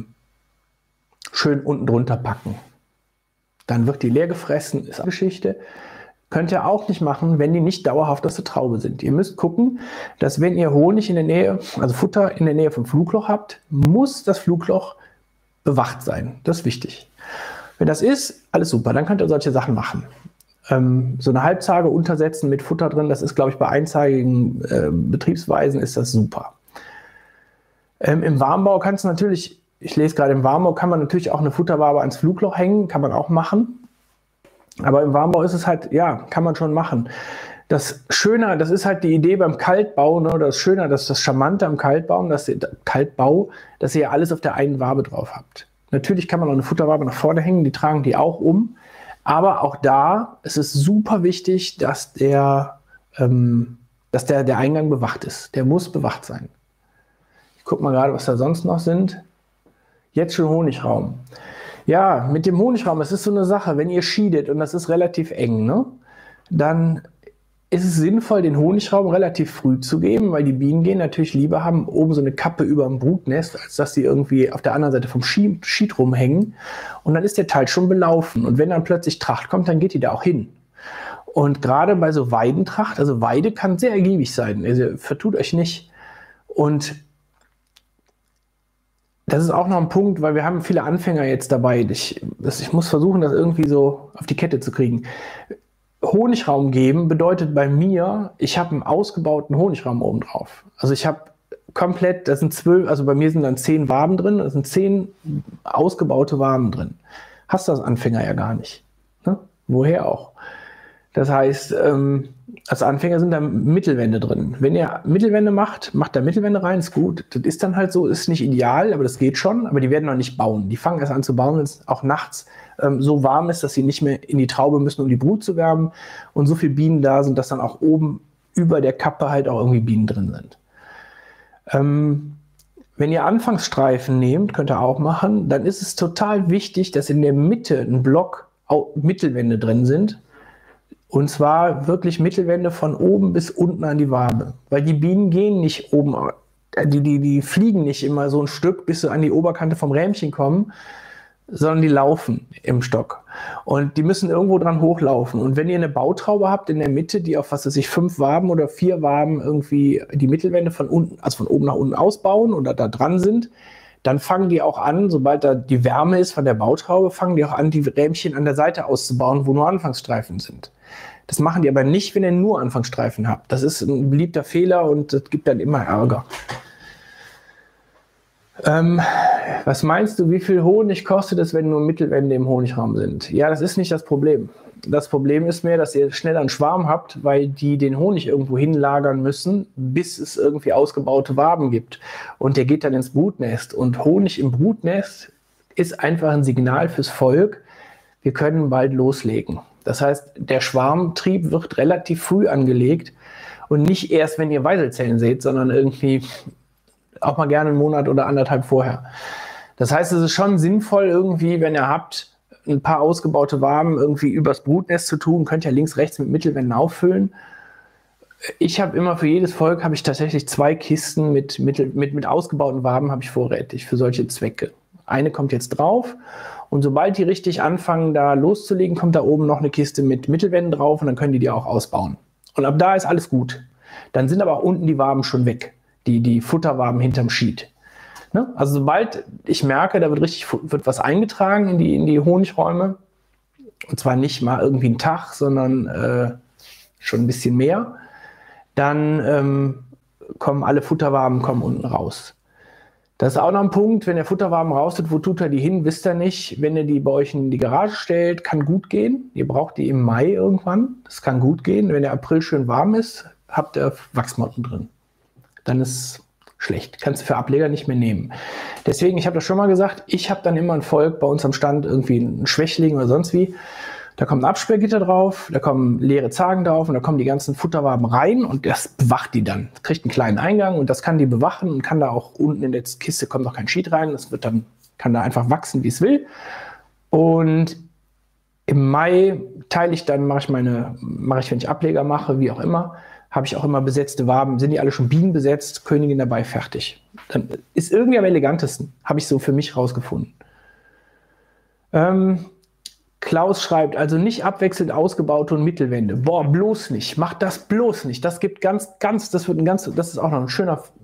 schön unten drunter packen. Dann wird die leer gefressen, ist eine Geschichte. Könnt ihr auch nicht machen, wenn die nicht dauerhaft aus der Traube sind. Ihr müsst gucken, dass wenn ihr Honig in der Nähe, also Futter in der Nähe vom Flugloch habt, muss das Flugloch bewacht sein. Das ist wichtig. Wenn das ist, alles super, dann könnt ihr solche Sachen machen. So eine Halbzage untersetzen mit Futter drin, das ist, glaube ich, bei einzagigen Betriebsweisen ist das super. Im Warmbau kannst du natürlich, ich lese gerade, im Warmbau kann man natürlich auch eine Futterwabe ans Flugloch hängen, kann man auch machen. Aber im Warmbau ist es halt, ja, kann man schon machen. Das Schöne, das ist halt die Idee beim Kaltbau, ne, das Schöne, das Charmante am Kaltbau, dass ihr ja alles auf der einen Wabe drauf habt. Natürlich kann man auch eine Futterwabe nach vorne hängen, die tragen die auch um. Aber auch da ist es super wichtig, dass der Eingang bewacht ist. Der muss bewacht sein. Ich gucke mal gerade, was da sonst noch sind. Jetzt schon Honigraum. Ja, mit dem Honigraum, es ist so eine Sache, wenn ihr schiedet und das ist relativ eng, ne, dann ist es sinnvoll, den Honigraum relativ früh zu geben, weil die Bienen gehen natürlich lieber haben oben so eine Kappe über dem Brutnest, als dass sie irgendwie auf der anderen Seite vom Schied rumhängen. Und dann ist der Teil schon belaufen. Und wenn dann plötzlich Tracht kommt, dann geht die da auch hin. Und gerade bei so Weidentracht, also Weide kann sehr ergiebig sein, also vertut euch nicht. Und das ist auch noch ein Punkt, weil wir haben viele Anfänger jetzt dabei. Ich muss versuchen, das irgendwie so auf die Kette zu kriegen. Honigraum geben bedeutet bei mir, ich habe einen ausgebauten Honigraum oben drauf. Also ich habe komplett, das sind 12, also bei mir sind dann 10 Waben drin, das sind 10 ausgebaute Waben drin. Hast du als Anfänger ja gar nicht. Ne? Woher auch? Das heißt, als Anfänger sind da Mittelwände drin. Wenn ihr Mittelwände macht da Mittelwände rein, ist gut. Das ist dann halt so, ist nicht ideal, aber das geht schon. Aber die werden noch nicht bauen. Die fangen erst an zu bauen, wenn es auch nachts so warm ist, dass sie nicht mehr in die Traube müssen, um die Brut zu wärmen. Und so viele Bienen da sind, dass dann auch oben über der Kappe halt auch irgendwie Bienen drin sind. Wenn ihr Anfangsstreifen nehmt, könnt ihr auch machen, dann ist es total wichtig, dass in der Mitte ein Block Mittelwände drin sind. Und zwar wirklich Mittelwände von oben bis unten an die Wabe. Weil die Bienen gehen nicht oben, die fliegen nicht immer so ein Stück, bis sie an die Oberkante vom Rähmchen kommen, sondern die laufen im Stock. Und die müssen irgendwo dran hochlaufen. Und wenn ihr eine Bautraube habt in der Mitte, die auf, 5 Waben oder 4 Waben irgendwie die Mittelwände von unten, also von oben nach unten ausbauen oder da dran sind, dann fangen die auch an, sobald da die Wärme ist von der Bautraube, fangen die auch an, die Rähmchen an der Seite auszubauen, wo nur Anfangsstreifen sind. Das machen die aber nicht, wenn ihr nur Anfangsstreifen habt. Das ist ein beliebter Fehler und das gibt dann immer Ärger. Was meinst du, wie viel Honig kostet es, wenn nur Mittelwände im Honigraum sind? Ja, das ist nicht das Problem. Das Problem ist mehr, dass ihr schneller einen Schwarm habt, weil die den Honig irgendwo hinlagern müssen, bis es irgendwie ausgebaute Waben gibt. Und der geht dann ins Brutnest. Und Honig im Brutnest ist einfach ein Signal fürs Volk, wir können bald loslegen. Das heißt, der Schwarmtrieb wird relativ früh angelegt und nicht erst, wenn ihr Weiselzellen seht, sondern irgendwie auch mal gerne einen Monat oder anderthalb vorher. Das heißt, es ist schon sinnvoll irgendwie, wenn ihr habt, ein paar ausgebaute Waben irgendwie übers Brutnest zu tun, könnt ihr links, rechts mit Mittelwänden auffüllen. Ich habe immer für jedes Volk habe ich tatsächlich 2 Kisten mit ausgebauten Waben habe ich vorrätig für solche Zwecke. Eine kommt jetzt drauf und sobald die richtig anfangen, da loszulegen, kommt da oben noch eine Kiste mit Mittelwänden drauf und dann können die auch ausbauen. Und ab da ist alles gut. Dann sind aber auch unten die Waben schon weg, die Futterwaben hinterm Schied. Ne? Also sobald ich merke, da wird was eingetragen in die Honigräume, und zwar nicht mal irgendwie einen Tag, sondern schon ein bisschen mehr, dann kommen alle Futterwaben unten raus. Das ist auch noch ein Punkt, wenn der Futterwaben raus tut, wo tut er die hin, wisst ihr nicht. Wenn ihr die bei euch in die Garage stellt, kann gut gehen. Ihr braucht die im Mai irgendwann, das kann gut gehen. Wenn der April schön warm ist, habt ihr Wachsmotten drin. Dann ist schlecht, kannst du für Ableger nicht mehr nehmen. Deswegen, ich habe das schon mal gesagt, ich habe dann immer ein Volk bei uns am Stand, irgendwie ein Schwächling oder sonst wie. Da kommt ein Absperrgitter drauf, da kommen leere Zagen drauf und da kommen die ganzen Futterwaben rein und das bewacht die dann. Das kriegt einen kleinen Eingang und das kann die bewachen und kann da auch unten in der Kiste kommt noch kein Schied rein. Das wird dann, kann da einfach wachsen, wie es will. Und im Mai teile ich dann, mache ich, wenn ich Ableger mache, wie auch immer, habe ich auch immer besetzte Waben. Sind die alle schon bienenbesetzt, Königin dabei, fertig. Dann ist irgendwie am elegantesten, habe ich so für mich rausgefunden. Klaus schreibt, also nicht abwechselnd ausgebaute und Mittelwände. Boah, bloß nicht. Macht das bloß nicht. Das gibt das ist auch noch ein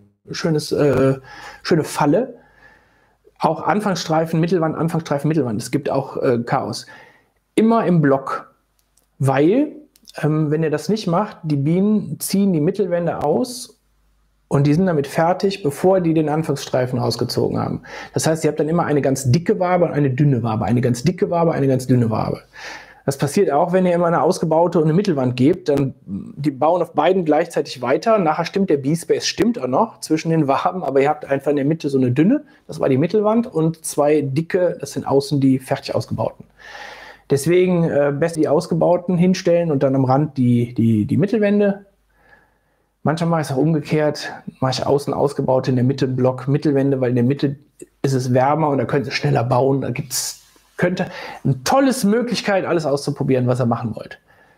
schöne Falle. Auch Anfangsstreifen, Mittelwand, Anfangsstreifen, Mittelwand. Es gibt auch Chaos. Immer im Block. Weil, wenn ihr das nicht macht, die Bienen ziehen die Mittelwände aus und die sind damit fertig, bevor die den Anfangsstreifen rausgezogen haben. Das heißt, ihr habt dann immer eine ganz dicke Wabe und eine dünne Wabe. Eine ganz dicke Wabe, eine ganz dünne Wabe. Das passiert auch, wenn ihr immer eine ausgebaute und eine Mittelwand gebt, dann die bauen auf beiden gleichzeitig weiter. Nachher stimmt der B-Space, stimmt auch noch zwischen den Waben, aber ihr habt einfach in der Mitte so eine dünne, das war die Mittelwand, und zwei dicke, das sind außen die fertig ausgebauten. Deswegen besser die ausgebauten hinstellen und dann am Rand die Mittelwände. Manchmal mache ich es auch umgekehrt, mache ich außen ausgebaut, in der Mitte Block Mittelwände, weil in der Mitte ist es wärmer und da könnt ihr schneller bauen. Da könnte eine tolle Möglichkeit, alles auszuprobieren, was ihr machen wollt.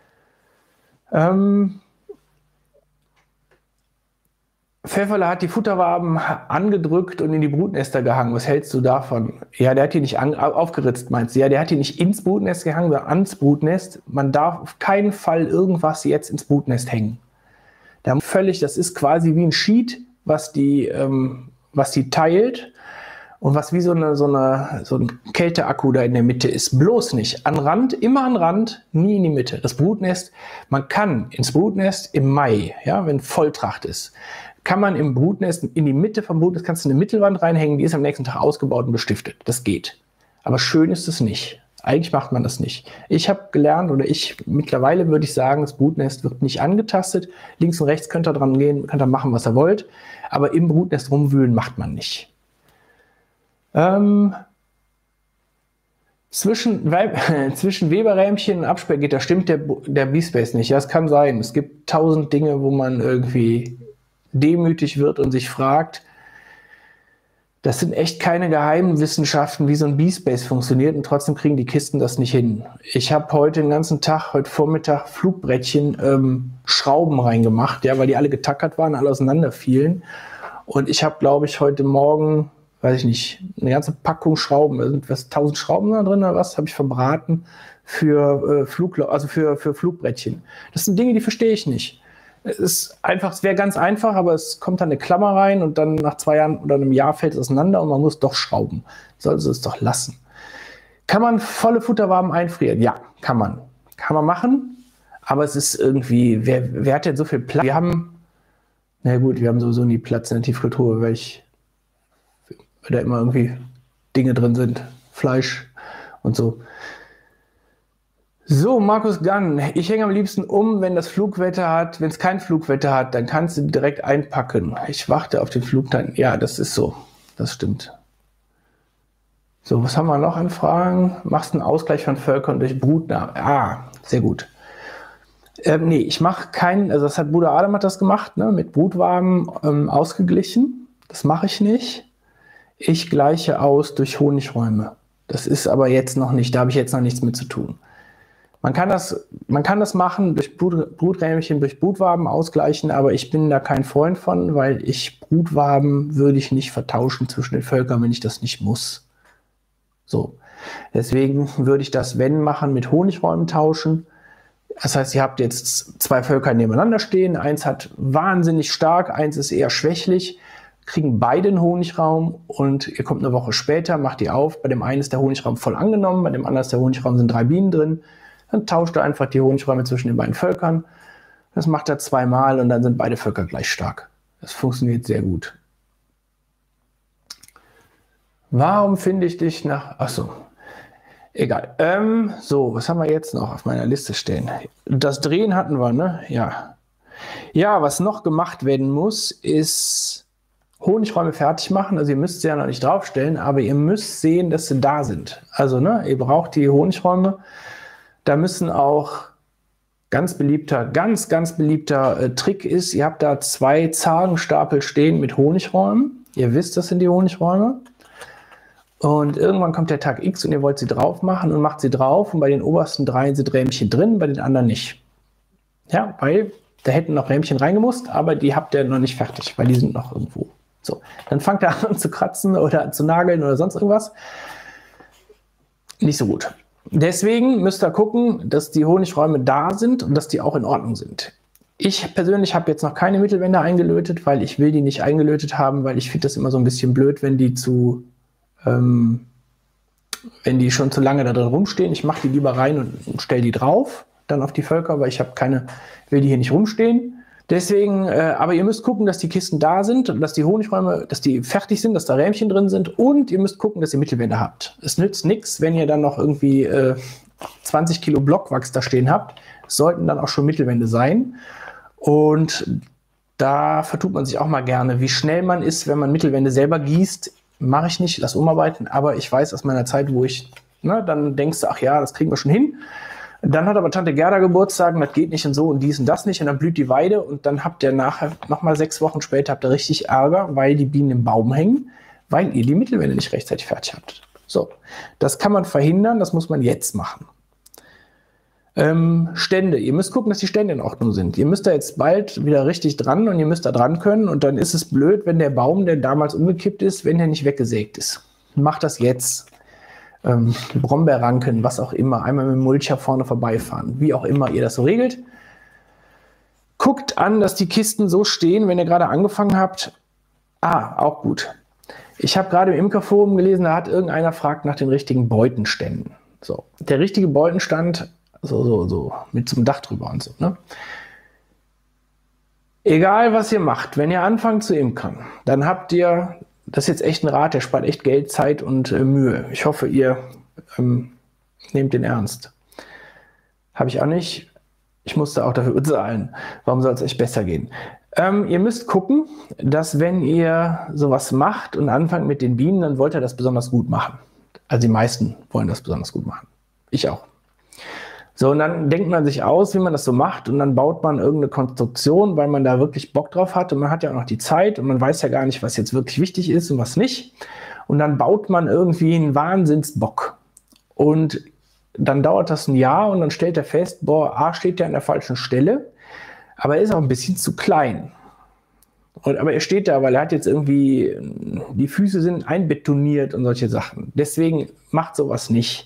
Pfefferle hat die Futterwaben angedrückt und in die Brutnester gehangen. Was hältst du davon? Ja, der hat die nicht aufgeritzt, meinst du? Ja, der hat die nicht ins Brutnest gehangen, sondern ans Brutnest. Man darf auf keinen Fall irgendwas jetzt ins Brutnest hängen. Das ist quasi wie ein Sheet, was die teilt und was wie so ein Kälteakku da in der Mitte ist. Bloß nicht. Immer an Rand, nie in die Mitte. Das Brutnest, man kann ins Brutnest im Mai, ja, wenn Volltracht ist, kann man im Brutnest, in die Mitte vom Brutnest kannst du eine Mittelwand reinhängen, die ist am nächsten Tag ausgebaut und bestiftet. Das geht. Aber schön ist es nicht. Eigentlich macht man das nicht. Ich habe gelernt, mittlerweile würde ich sagen, das Brutnest wird nicht angetastet. Links und rechts könnt ihr dran gehen, könnt ihr machen, was ihr wollt. Aber im Brutnest rumwühlen macht man nicht. Zwischen Weberrähmchen und Absperrgitter stimmt der B-Space nicht. Ja, es kann sein. Es gibt 1000 Dinge, wo man irgendwie demütig wird und sich fragt, das sind echt keine geheimen Wissenschaften, wie so ein B-Space funktioniert, und trotzdem kriegen die Kisten das nicht hin. Ich habe heute den ganzen Tag, heute Vormittag, Flugbrettchen, Schrauben reingemacht, ja, weil die alle getackert waren, alle auseinander fielen. Und ich habe, glaube ich, heute Morgen, weiß ich nicht, eine ganze Packung Schrauben, da sind 1000 Schrauben da drin oder was, habe ich verbraten für Flugbrettchen. Das sind Dinge, die verstehe ich nicht. Es wäre ganz einfach, aber es kommt dann eine Klammer rein und dann nach 2 Jahren oder einem Jahr fällt es auseinander und man muss doch schrauben. Sollte es doch lassen. Kann man volle Futterwaben einfrieren? Ja, kann man. Kann man machen, aber es ist irgendwie, wer hat denn so viel Platz? Wir haben sowieso nie Platz in der Tiefkühltruhe, weil da immer irgendwie Dinge drin sind. Fleisch und so. So, Markus Gann, ich hänge am liebsten wenn es kein Flugwetter hat, dann kannst du direkt einpacken. Ich warte auf den Flug dann. Ja, das ist so. Das stimmt. So, was haben wir noch an Fragen? Machst einen Ausgleich von Völkern durch Brutnamen? Ah, sehr gut. Nee, ich mache also das hat Bruder Adam hat das gemacht, ne, mit Brutwaben ausgeglichen. Das mache ich nicht. Ich gleiche aus durch Honigräume. Das ist aber jetzt noch nicht, da habe ich jetzt noch nichts mit zu tun. Man kann das machen, durch Bruträhmchen, durch Brutwaben ausgleichen, aber ich bin da kein Freund von, weil Brutwaben würde ich nicht vertauschen zwischen den Völkern, wenn ich das nicht muss. So. Deswegen würde ich das, wenn, machen, mit Honigräumen tauschen. Das heißt, ihr habt jetzt 2 Völker nebeneinander stehen, eins hat wahnsinnig stark, eins ist eher schwächlich, kriegen beide einen Honigraum und ihr kommt eine Woche später, macht die auf, bei dem einen ist der Honigraum voll angenommen, bei dem anderen ist der Honigraum, sind 3 Bienen drin. Dann tauscht er einfach die Honigräume zwischen den beiden Völkern. Das macht er 2-mal und dann sind beide Völker gleich stark. Das funktioniert sehr gut. Warum finde ich dich Achso, egal. So, was haben wir jetzt noch auf meiner Liste stehen? Das Drehen hatten wir, ne? Ja. Ja, was noch gemacht werden muss, ist Honigräume fertig machen. Also ihr müsst sie ja noch nicht draufstellen, aber ihr müsst sehen, dass sie da sind. Also, ne, ihr braucht die Honigräume. Da müssen auch ganz beliebter Trick ist, ihr habt da 2 Zagenstapel stehen mit Honigräumen. Ihr wisst, das sind die Honigräume. Und irgendwann kommt der Tag X und ihr wollt sie drauf machen und macht sie drauf. Und bei den obersten 3 sind Rähmchen drin, bei den anderen nicht. Ja, weil da hätten noch Rähmchen reingemusst, aber die habt ihr noch nicht fertig, weil die sind noch irgendwo. So, dann fangt ihr an zu kratzen oder zu nageln oder sonst irgendwas. Nicht so gut. Deswegen müsst ihr gucken, dass die Honigräume da sind und dass die auch in Ordnung sind. Ich persönlich habe jetzt noch keine Mittelwände eingelötet, weil ich will die nicht eingelötet haben, weil ich finde das immer so ein bisschen blöd, wenn die schon zu lange da drin rumstehen. Ich mache die lieber rein und stelle die drauf, dann auf die Völker, weil will die hier nicht rumstehen. Deswegen, aber ihr müsst gucken, dass die Kisten da sind, dass die Honigräume, dass die fertig sind, dass da Rähmchen drin sind und ihr müsst gucken, dass ihr Mittelwände habt. Es nützt nichts, wenn ihr dann noch irgendwie 20 Kilo Blockwachs da stehen habt, sollten dann auch schon Mittelwände sein. Und da vertut man sich auch mal gerne. Wie schnell man ist, wenn man Mittelwände selber gießt, mache ich nicht, lass umarbeiten. Aber ich weiß aus meiner Zeit, wo ich, dann denkst du, ach ja, das kriegen wir schon hin. Dann hat aber Tante Gerda Geburtstag und das geht nicht und so und dies und das nicht. Und dann blüht die Weide und dann habt ihr nachher, nochmal 6 Wochen später, habt ihr richtig Ärger, weil die Bienen im Baum hängen, weil ihr die Mittelwände nicht rechtzeitig fertig habt. So, das kann man verhindern, das muss man jetzt machen. Stände, ihr müsst gucken, dass die Stände in Ordnung sind. Ihr müsst da jetzt bald wieder richtig dran und ihr müsst da dran können und dann ist es blöd, wenn der Baum, der damals umgekippt ist, wenn der nicht weggesägt ist. Macht das jetzt. Brombeerranken, was auch immer, einmal mit dem Mulcher vorne vorbeifahren, wie auch immer ihr das so regelt. Guckt an, dass die Kisten so stehen, wenn ihr gerade angefangen habt. Auch gut. Ich habe gerade im Imkerforum gelesen, da hat irgendeiner fragt nach den richtigen Beutenständen. So, der richtige Beutenstand, so mit so einem Dach drüber und so. Ne? Egal, was ihr macht, wenn ihr anfangt zu imkern, dann habt ihr, das ist jetzt echt ein Rat, der spart echt Geld, Zeit und Mühe. Ich hoffe, ihr nehmt den ernst. Habe ich auch nicht. Ich musste auch dafür bezahlen. Warum soll es euch besser gehen? Ihr müsst gucken, dass wenn ihr sowas macht und anfangt mit den Bienen, dann wollt ihr das besonders gut machen. Also die meisten wollen das besonders gut machen. Ich auch. So, und dann denkt man sich aus, wie man das so macht und dann baut man irgendeine Konstruktion, weil man da wirklich Bock drauf hat und man hat ja auch noch die Zeit und man weiß ja gar nicht, was jetzt wirklich wichtig ist und was nicht. Und dann baut man irgendwie einen Wahnsinnsbock. Und dann dauert das ein Jahr und dann stellt er fest, boah, A steht ja an der falschen Stelle, aber er ist auch ein bisschen zu klein. Aber er steht da, weil er hat jetzt irgendwie, die Füße sind einbetoniert und solche Sachen. Deswegen macht sowas nicht.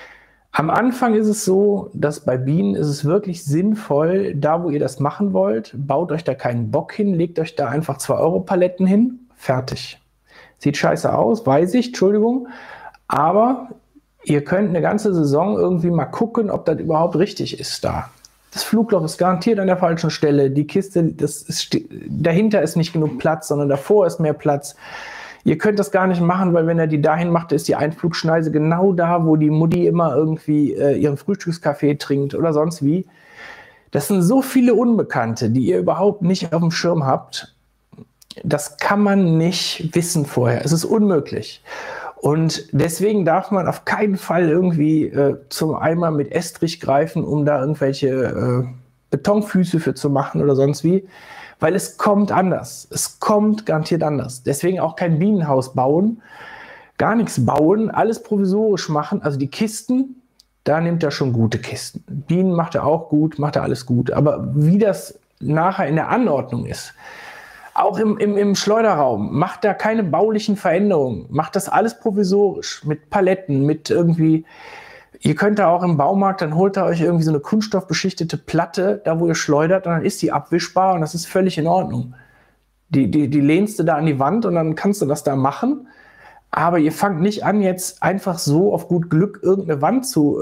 Am Anfang ist es so, dass bei Bienen ist es wirklich sinnvoll, da wo ihr das machen wollt, baut euch da keinen Bock hin, legt euch da einfach 2-Euro-Paletten hin, fertig. Sieht scheiße aus, weiß ich, Entschuldigung, aber ihr könnt eine ganze Saison irgendwie mal gucken, ob das überhaupt richtig ist da. Das Flugloch ist garantiert an der falschen Stelle, die Kiste, dahinter ist nicht genug Platz, sondern davor ist mehr Platz. Ihr könnt das gar nicht machen, weil wenn er die dahin macht, ist die Einflugschneise genau da, wo die Mutti immer irgendwie ihren Frühstückskaffee trinkt oder sonst wie. Das sind so viele Unbekannte, die ihr überhaupt nicht auf dem Schirm habt. Das kann man nicht wissen vorher. Es ist unmöglich. Und deswegen darf man auf keinen Fall irgendwie zum Eimer mit Estrich greifen, um da irgendwelche Betonfüße für zu machen oder sonst wie. Weil es kommt anders. Es kommt garantiert anders. Deswegen auch kein Bienenhaus bauen, gar nichts bauen, alles provisorisch machen. Also die Kisten, da nimmt er schon gute Kisten. Bienen macht er auch gut, macht er alles gut. Aber wie das nachher in der Anordnung ist, auch im Schleuderraum, macht da keine baulichen Veränderungen. Macht das alles provisorisch, mit Paletten, mit irgendwie... Ihr könnt da auch im Baumarkt, dann holt ihr euch irgendwie so eine kunststoffbeschichtete Platte, da wo ihr schleudert, und dann ist die abwischbar und das ist völlig in Ordnung. Die lehnst du da an die Wand und dann kannst du das da machen. Aber ihr fangt nicht an, jetzt einfach so auf gut Glück irgendeine Wand zu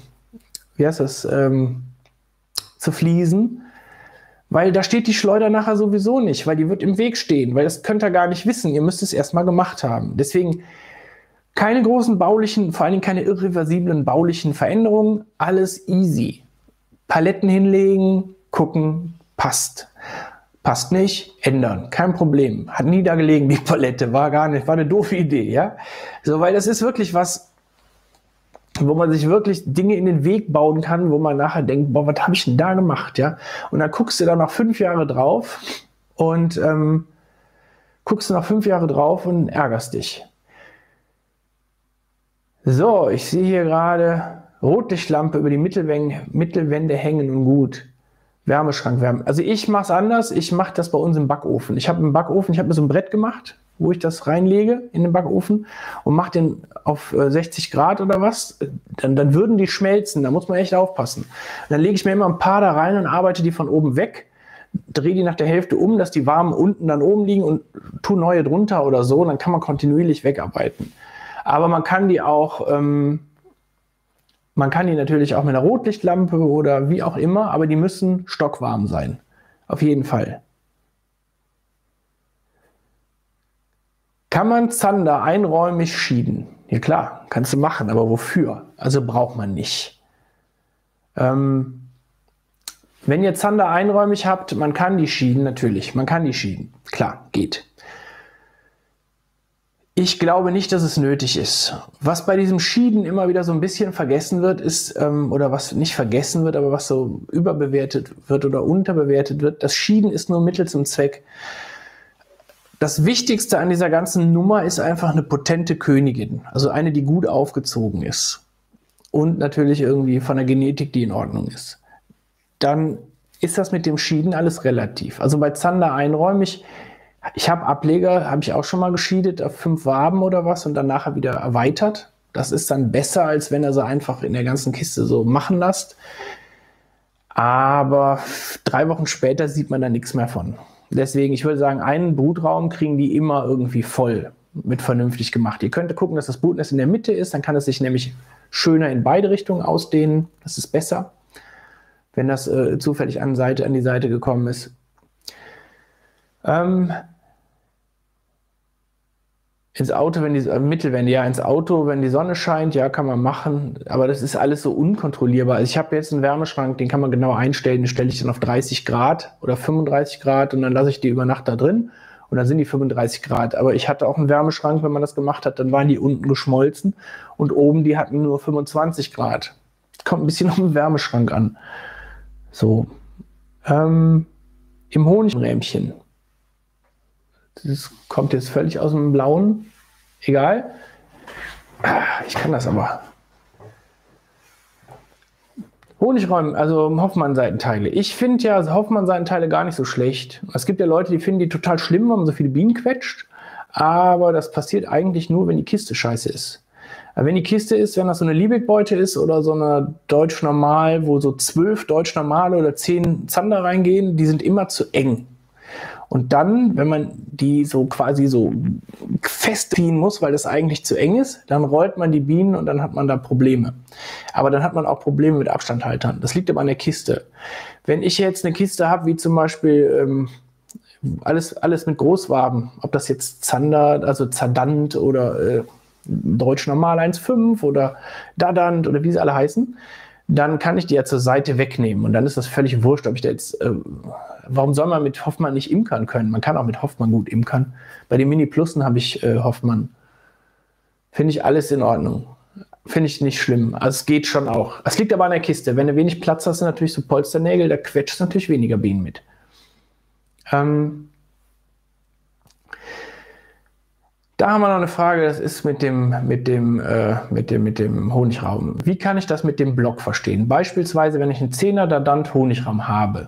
fließen, weil da steht die Schleuder nachher sowieso nicht, weil die wird im Weg stehen, weil das könnt ihr gar nicht wissen. Ihr müsst es erstmal gemacht haben. Deswegen keine großen baulichen, vor allen Dingen keine irreversiblen baulichen Veränderungen, alles easy. Paletten hinlegen, gucken, passt. Passt nicht, ändern, kein Problem. Hat nie da gelegen, die Palette, war eine doofe Idee, ja. So, weil das ist wirklich was, wo man sich wirklich Dinge in den Weg bauen kann, wo man nachher denkt, boah, was habe ich denn da gemacht, ja. Und dann guckst du da noch 5 Jahre drauf und ärgerst dich. So, ich sehe hier gerade Rotlichtlampe über die Mittelwände hängen und gut. Wärmeschrank wärmen. Also ich mache es anders. Ich mache das bei uns im Backofen. Ich habe einen Backofen, ich habe mir so ein Brett gemacht, wo ich das reinlege in den Backofen und mache den auf 60 Grad oder was. Dann würden die schmelzen. Da muss man echt aufpassen. Dann lege ich mir immer ein paar da rein und arbeite die von oben weg. Drehe die nach der Hälfte um, dass die warmen unten dann oben liegen und tue neue drunter oder so. Dann kann man kontinuierlich wegarbeiten. Aber man kann die auch, natürlich auch mit einer Rotlichtlampe oder wie auch immer, aber die müssen stockwarm sein. Auf jeden Fall. Kann man Zander einräumig schieden? Ja klar, kannst du machen, aber wofür? Also braucht man nicht. Wenn ihr Zander einräumig habt, man kann die schieden, natürlich. Man kann die schieden. Klar, geht. Ich glaube nicht, dass es nötig ist. Was bei diesem Schieden immer wieder so ein bisschen vergessen wird, ist, oder was nicht vergessen wird, aber was so überbewertet wird oder unterbewertet wird, das Schieden ist nur Mittel zum Zweck. Das Wichtigste an dieser ganzen Nummer ist einfach eine potente Königin. Also eine, die gut aufgezogen ist. Und natürlich irgendwie von der Genetik, die in Ordnung ist. Dann ist das mit dem Schieden alles relativ. Also bei Zander einräumig, ich habe Ableger, habe ich auch schon mal geschiedet auf 5 Waben oder was und dann nachher wieder erweitert. Das ist dann besser, als wenn er sie einfach in der ganzen Kiste so machen lässt. Aber 3 Wochen später sieht man da nichts mehr von. Deswegen, ich würde sagen, einen Brutraum kriegen die immer irgendwie voll mit vernünftig gemacht. Ihr könnt gucken, dass das Brutnest in der Mitte ist, dann kann es sich nämlich schöner in beide Richtungen ausdehnen. Das ist besser, wenn das zufällig an die Seite gekommen ist. Ins Auto, ins Auto, wenn die Sonne scheint, ja, kann man machen, aber das ist alles so unkontrollierbar. Also ich habe jetzt einen Wärmeschrank, den kann man genau einstellen, den stelle ich dann auf 30 Grad oder 35 Grad und dann lasse ich die über Nacht da drin und dann sind die 35 Grad. Aber ich hatte auch einen Wärmeschrank, wenn man das gemacht hat, dann waren die unten geschmolzen und oben, die hatten nur 25 Grad. Kommt ein bisschen auf den Wärmeschrank an. So, im Honigrämchen. Das kommt jetzt völlig aus dem Blauen. Egal. Ich kann das aber. Honigräumen, also Hoffmann-Seitenteile. Ich finde ja Hoffmann-Seitenteile gar nicht so schlecht. Es gibt ja Leute, die finden die total schlimm, wenn man so viele Bienen quetscht. Aber das passiert eigentlich nur, wenn die Kiste scheiße ist. Wenn die Kiste ist, wenn das so eine Liebig-Beute ist oder so eine Deutsch-Normal, wo so 12 Deutsch-Normale oder 10 Zander reingehen, die sind immer zu eng. Und dann, wenn man die so quasi so festziehen muss, weil das eigentlich zu eng ist, dann rollt man die Bienen und dann hat man da Probleme. Aber dann hat man auch Probleme mit Abstandhaltern. Das liegt aber an der Kiste. Wenn ich jetzt eine Kiste habe, wie zum Beispiel alles mit Großwaben, ob das jetzt Zander, also Zadant oder Deutsch Normal 1,5 oder Dadant oder wie sie alle heißen, dann kann ich die ja zur Seite wegnehmen und dann ist das völlig wurscht, ob ich da jetzt, warum soll man mit Hoffmann nicht imkern können? Man kann auch mit Hoffmann gut imkern. Bei den Mini-Plussen habe ich Hoffmann. Finde ich alles in Ordnung. Finde ich nicht schlimm. Also es geht schon auch. Es liegt aber an der Kiste. Wenn du wenig Platz hast, sind natürlich so Polsternägel, da quetscht natürlich weniger Bienen mit. Da haben wir noch eine Frage, das ist mit dem Honigraum. Wie kann ich das mit dem Block verstehen? Beispielsweise, wenn ich einen 10er Dadant Honigraum habe,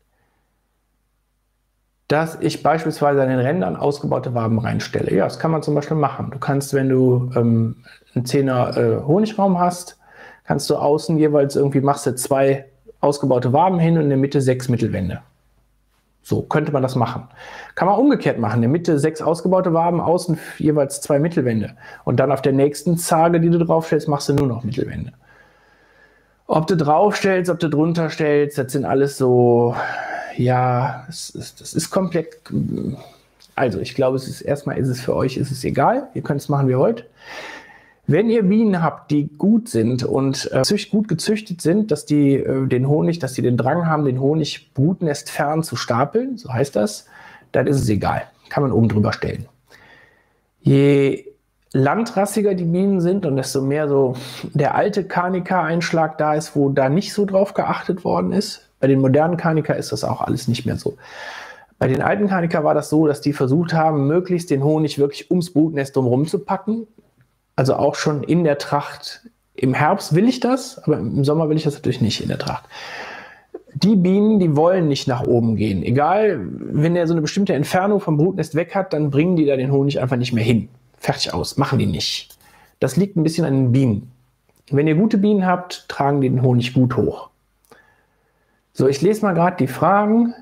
dass ich beispielsweise an den Rändern ausgebaute Waben reinstelle. Ja, das kann man zum Beispiel machen. Du kannst, wenn du einen 10er Honigraum hast, kannst du außen jeweils irgendwie, machst du 2 ausgebaute Waben hin und in der Mitte 6 Mittelwände. So könnte man das machen. Kann man umgekehrt machen. In der Mitte 6 ausgebaute Waben, außen jeweils 2 Mittelwände. Und dann auf der nächsten Zage, die du draufstellst, machst du nur noch Mittelwände. Ob du draufstellst, ob du drunter stellst, das sind alles so, ja, das ist komplett. Also ich glaube, erstmal ist es für euch, ist es egal. Ihr könnt es machen, wie ihr wollt. Wenn ihr Bienen habt, die gut sind und gut gezüchtet sind, dass die den Drang haben, den Honig brutnestfern zu stapeln, so heißt das, dann ist es egal. Kann man oben drüber stellen. Je landrassiger die Bienen sind und desto mehr so der alte Carnica-Einschlag da ist, wo da nicht so drauf geachtet worden ist. Bei den modernen Carnica ist das auch alles nicht mehr so. Bei den alten Carnica war das so, dass die versucht haben, möglichst den Honig wirklich ums Brutnest drumherum zu packen. Also auch schon in der Tracht. Im Herbst will ich das, aber im Sommer will ich das natürlich nicht in der Tracht. Die Bienen, die wollen nicht nach oben gehen. Egal, wenn er so eine bestimmte Entfernung vom Brutnest weg hat, dann bringen die da den Honig einfach nicht mehr hin. Fertig aus, machen die nicht. Das liegt ein bisschen an den Bienen. Wenn ihr gute Bienen habt, tragen die den Honig gut hoch. So, ich lese mal gerade die Fragen.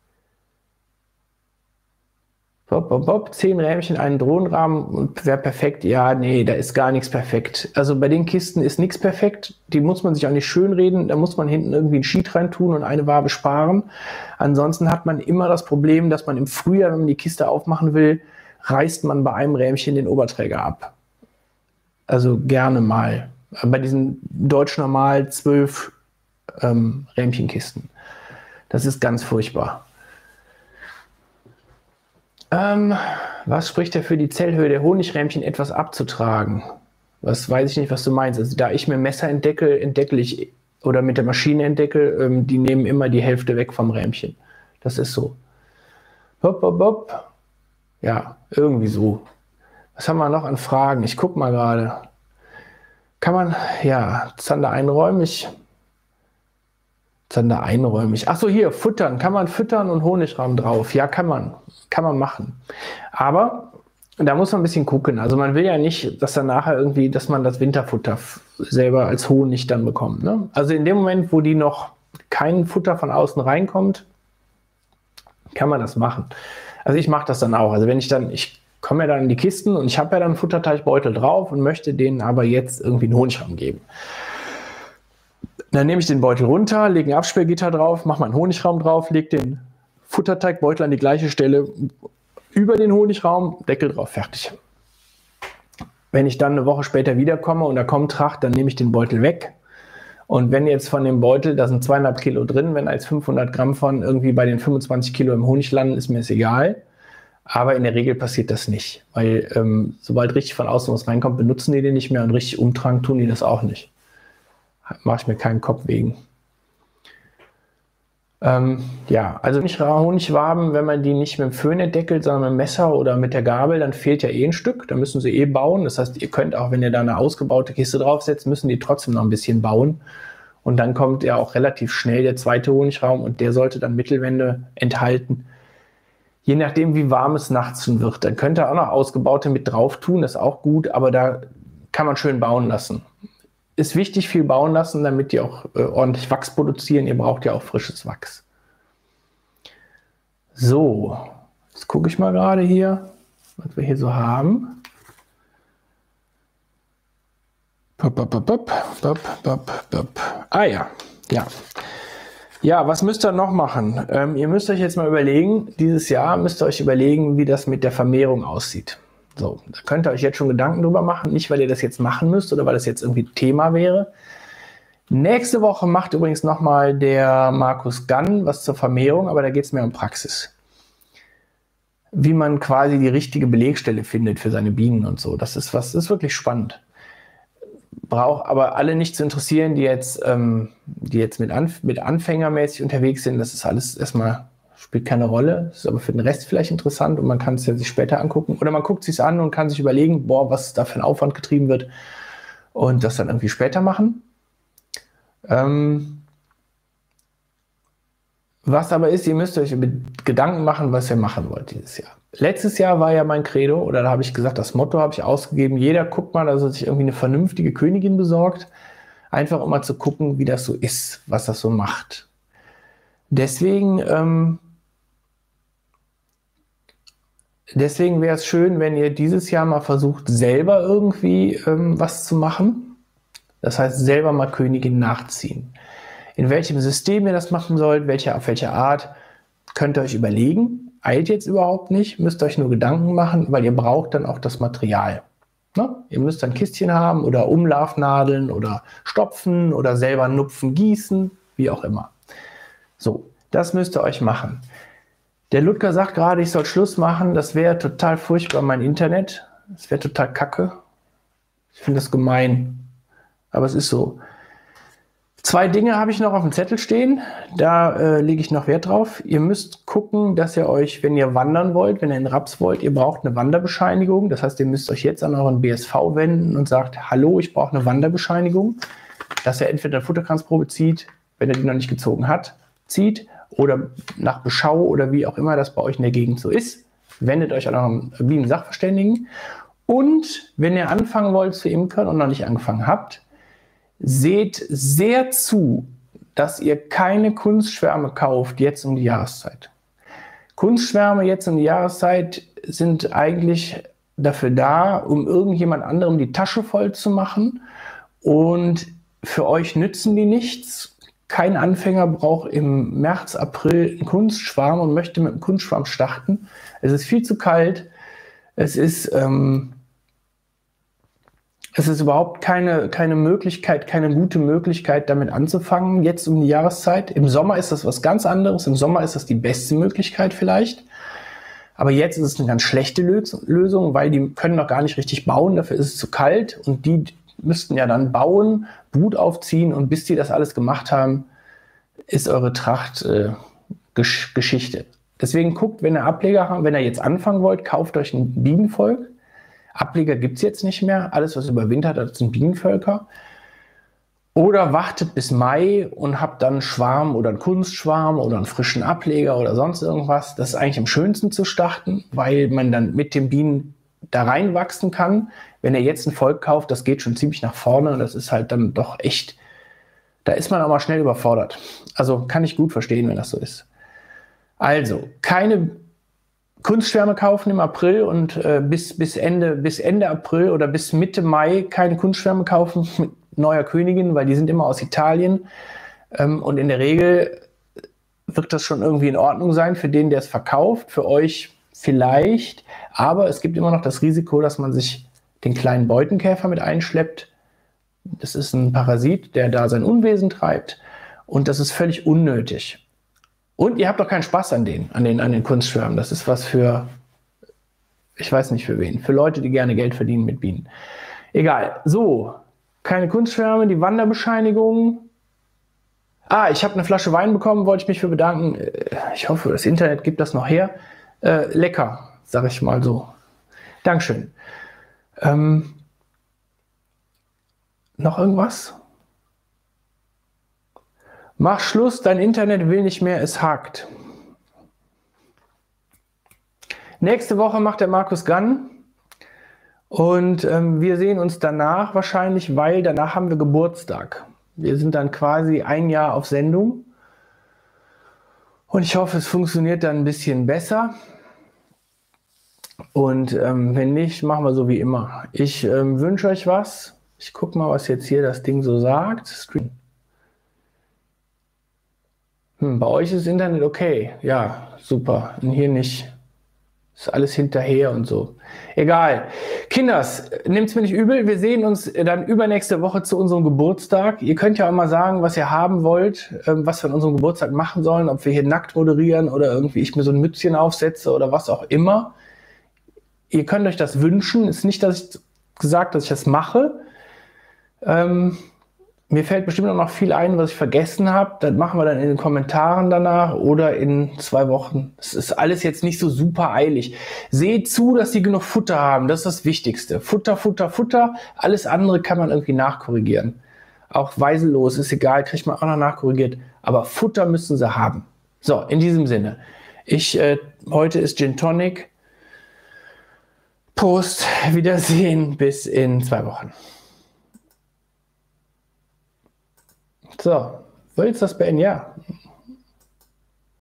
10 Rähmchen, einen Drohnenrahmen und wäre perfekt. Ja, nee, da ist gar nichts perfekt. Also bei den Kisten ist nichts perfekt. Die muss man sich auch nicht schönreden. Da muss man hinten irgendwie ein Sheet rein tun und eine Wabe sparen. Ansonsten hat man immer das Problem, dass man im Frühjahr, wenn man die Kiste aufmachen will, reißt man bei einem Rähmchen den Oberträger ab. Also gerne mal. Bei diesen Deutsch Normal 12 Rähmchenkisten. Das ist ganz furchtbar. Was spricht dafür, die Zellhöhe der Honigrähmchen etwas abzutragen? Was weiß ich nicht, was du meinst. Also da ich mit dem Messer entdeckel ich, oder mit der Maschine entdecke, die nehmen immer die Hälfte weg vom Rähmchen. Das ist so. Hopp, hopp, hopp. Ja, irgendwie so. Was haben wir noch an Fragen? Ich gucke mal gerade. Kann man, ja, Zander einräumig. Zander einräumig. Achso, hier, futtern. Kann man füttern und Honigraum drauf? Ja, kann man. Kann man machen. Aber da muss man ein bisschen gucken. Also man will ja nicht, dass dann nachher irgendwie, dass man das Winterfutter selber als Honig dann bekommt. Ne? Also in dem Moment, wo die noch kein Futter von außen reinkommt, kann man das machen. Also ich mache das dann auch. Also wenn ich komme ja dann in die Kisten und ich habe ja dann einen Futterteigbeutel drauf und möchte denen aber jetzt irgendwie einen Honigraum geben. Dann nehme ich den Beutel runter, lege ein Absperrgitter drauf, mache meinen Honigraum drauf, lege den Futterteigbeutel an die gleiche Stelle über den Honigraum, Deckel drauf, fertig. Wenn ich dann eine Woche später wiederkomme und da kommt Tracht, dann nehme ich den Beutel weg. Und wenn jetzt von dem Beutel, da sind 2,5 Kilo drin, wenn da jetzt 500 Gramm von irgendwie bei den 25 Kilo im Honig landen, ist mir das egal. Aber in der Regel passiert das nicht, weil sobald richtig von außen was reinkommt, benutzen die den nicht mehr und richtig umtragen tun die das auch nicht. Mache ich mir keinen Kopf wegen. Ja, also nicht Honigwaben, wenn man die nicht mit dem Föhn entdeckelt, sondern mit dem Messer oder mit der Gabel, dann fehlt ja eh ein Stück, dann müssen sie eh bauen. Das heißt, ihr könnt auch, wenn ihr da eine ausgebaute Kiste draufsetzt, müssen die trotzdem noch ein bisschen bauen. Und dann kommt ja auch relativ schnell der zweite Honigraum und der sollte dann Mittelwände enthalten. Je nachdem, wie warm es nachts schon wird. Dann könnt ihr auch noch ausgebaute mit drauf tun, das ist auch gut, aber da kann man schön bauen lassen. Ist wichtig, viel bauen lassen, damit die auch ordentlich Wachs produzieren. Ihr braucht ja auch frisches Wachs. So, jetzt gucke ich mal gerade hier, was wir hier so haben. Ah ja, ja. Ja, was müsst ihr noch machen? Ihr müsst euch jetzt mal überlegen, dieses Jahr müsst ihr euch überlegen, wie das mit der Vermehrung aussieht. So, da könnt ihr euch jetzt schon Gedanken drüber machen, nicht weil ihr das jetzt machen müsst oder weil das jetzt irgendwie Thema wäre. Nächste Woche macht übrigens nochmal der Markus Gann was zur Vermehrung, aber da geht es mehr um Praxis. Wie man quasi die richtige Belegstelle findet für seine Bienen und so. Das ist wirklich spannend. Braucht aber alle nicht zu interessieren, die jetzt mit Anfängermäßig unterwegs sind. Das ist alles erstmal, spielt keine Rolle, ist aber für den Rest vielleicht interessant und man kann es ja sich später angucken. Oder man guckt es sich an und kann sich überlegen, boah, was da für ein Aufwand getrieben wird und das dann irgendwie später machen. Was aber ist, ihr müsst euch Gedanken machen, was ihr machen wollt dieses Jahr. Letztes Jahr war ja mein Credo, oder da habe ich gesagt, das Motto habe ich ausgegeben, jeder guckt mal, dass er sich irgendwie eine vernünftige Königin besorgt, einfach um mal zu gucken, wie das so ist, was das so macht. Deswegen wäre es schön, wenn ihr dieses Jahr mal versucht, selber irgendwie was zu machen. Das heißt, selber mal Königin nachziehen. In welchem System ihr das machen sollt, auf welche Art, könnt ihr euch überlegen. Eilt jetzt überhaupt nicht, müsst euch nur Gedanken machen, weil ihr braucht dann auch das Material. Ne? Ihr müsst ein Kistchen haben oder Umlaufnadeln oder Stopfen oder selber Nupfen gießen, wie auch immer. So, das müsst ihr euch machen. Der Ludger sagt gerade, ich soll Schluss machen. Das wäre total furchtbar, mein Internet. Das wäre total kacke. Ich finde das gemein. Aber es ist so. 2 Dinge habe ich noch auf dem Zettel stehen. Da lege ich noch Wert drauf. Ihr müsst gucken, dass ihr euch, wenn ihr wandern wollt, wenn ihr in Raps wollt, ihr braucht eine Wanderbescheinigung. Das heißt, ihr müsst euch jetzt an euren BSV wenden und sagt, hallo, ich brauche eine Wanderbescheinigung. Dass er entweder eine Futterkranzprobe zieht, wenn er die noch nicht gezogen hat, zieht, oder nach Beschau oder wie auch immer das bei euch in der Gegend so ist. Wendet euch an euren Bienen-Sachverständigen. Und wenn ihr anfangen wollt zu imkern und noch nicht angefangen habt, seht sehr zu, dass ihr keine Kunstschwärme kauft jetzt um die Jahreszeit. Kunstschwärme jetzt um die Jahreszeit sind eigentlich dafür da, um irgendjemand anderem die Tasche voll zu machen, und für euch nützen die nichts. Kein Anfänger braucht im März, April einen Kunstschwarm und möchte mit einem Kunstschwarm starten. Es ist viel zu kalt. Es Es ist überhaupt keine Möglichkeit, keine gute Möglichkeit, damit anzufangen, jetzt um die Jahreszeit. Im Sommer ist das was ganz anderes. Im Sommer ist das die beste Möglichkeit vielleicht. Aber jetzt ist es eine ganz schlechte Lösung, weil die können noch gar nicht richtig bauen. Dafür ist es zu kalt und die müssten ja dann bauen, Brut aufziehen und bis die das alles gemacht haben, ist eure Tracht Geschichte. Deswegen guckt, wenn ihr Ableger habt, wenn ihr jetzt anfangen wollt, kauft euch ein Bienenvolk. Ableger gibt es jetzt nicht mehr. Alles, was überwintert hat, sind Bienenvölker. Oder wartet bis Mai und habt dann einen Schwarm oder einen Kunstschwarm oder einen frischen Ableger oder sonst irgendwas. Das ist eigentlich am schönsten zu starten, weil man dann mit den Bienen da reinwachsen kann. Wenn ihr jetzt ein Volk kauft, das geht schon ziemlich nach vorne und das ist halt dann doch echt, da ist man auch mal schnell überfordert. Also kann ich gut verstehen, wenn das so ist. Also, keine Kunstschwärme kaufen im April und bis Ende April oder bis Mitte Mai keine Kunstschwärme kaufen mit neuer Königin, weil die sind immer aus Italien. Und in der Regel wird das schon irgendwie in Ordnung sein für den, der es verkauft. Für euch vielleicht. Aber es gibt immer noch das Risiko, dass man sich den kleinen Beutenkäfer mit einschleppt. Das ist ein Parasit, der da sein Unwesen treibt. Und das ist völlig unnötig. Und ihr habt doch keinen Spaß an den Kunstschwärmen. Das ist was für, ich weiß nicht für wen, für Leute, die gerne Geld verdienen mit Bienen. Egal. So, keine Kunstschwärme, die Wanderbescheinigung. Ich habe eine Flasche Wein bekommen, wollte ich mich für bedanken. Ich hoffe, das Internet gibt das noch her. Lecker, sage ich mal so. Dankeschön. Noch irgendwas? Mach Schluss, dein Internet will nicht mehr, es hakt. Nächste Woche macht der Markus Gann und wir sehen uns danach wahrscheinlich, weil danach haben wir Geburtstag. Wir sind dann quasi ein Jahr auf Sendung und ich hoffe, es funktioniert dann ein bisschen besser. Und wenn nicht, machen wir so wie immer. Ich wünsche euch was. Ich gucke mal, was jetzt hier das Ding so sagt. Stream. Bei euch ist das Internet okay. Ja, super. Und hier nicht. Ist alles hinterher und so. Egal. Kinders, nehmt's mir nicht übel. Wir sehen uns dann übernächste Woche zu unserem Geburtstag. Ihr könnt ja auch mal sagen, was ihr haben wollt, was wir an unserem Geburtstag machen sollen, ob wir hier nackt moderieren oder irgendwie ich mir so ein Mützchen aufsetze oder was auch immer. Ihr könnt euch das wünschen. Ist nicht, dass ich gesagt, dass ich das mache. Mir fällt bestimmt noch viel ein, was ich vergessen habe. Das machen wir dann in den Kommentaren danach oder in 2 Wochen. Es ist alles jetzt nicht so super eilig. Seht zu, dass die genug Futter haben. Das ist das Wichtigste. Futter, Futter, Futter. Alles andere kann man irgendwie nachkorrigieren. Auch weisellos, ist egal, kriegt man auch noch nachkorrigiert. Aber Futter müssen sie haben. So, in diesem Sinne. Heute ist Gin Tonic. Prost, Wiedersehen, bis in 2 Wochen. So, willst du das beenden? Ja.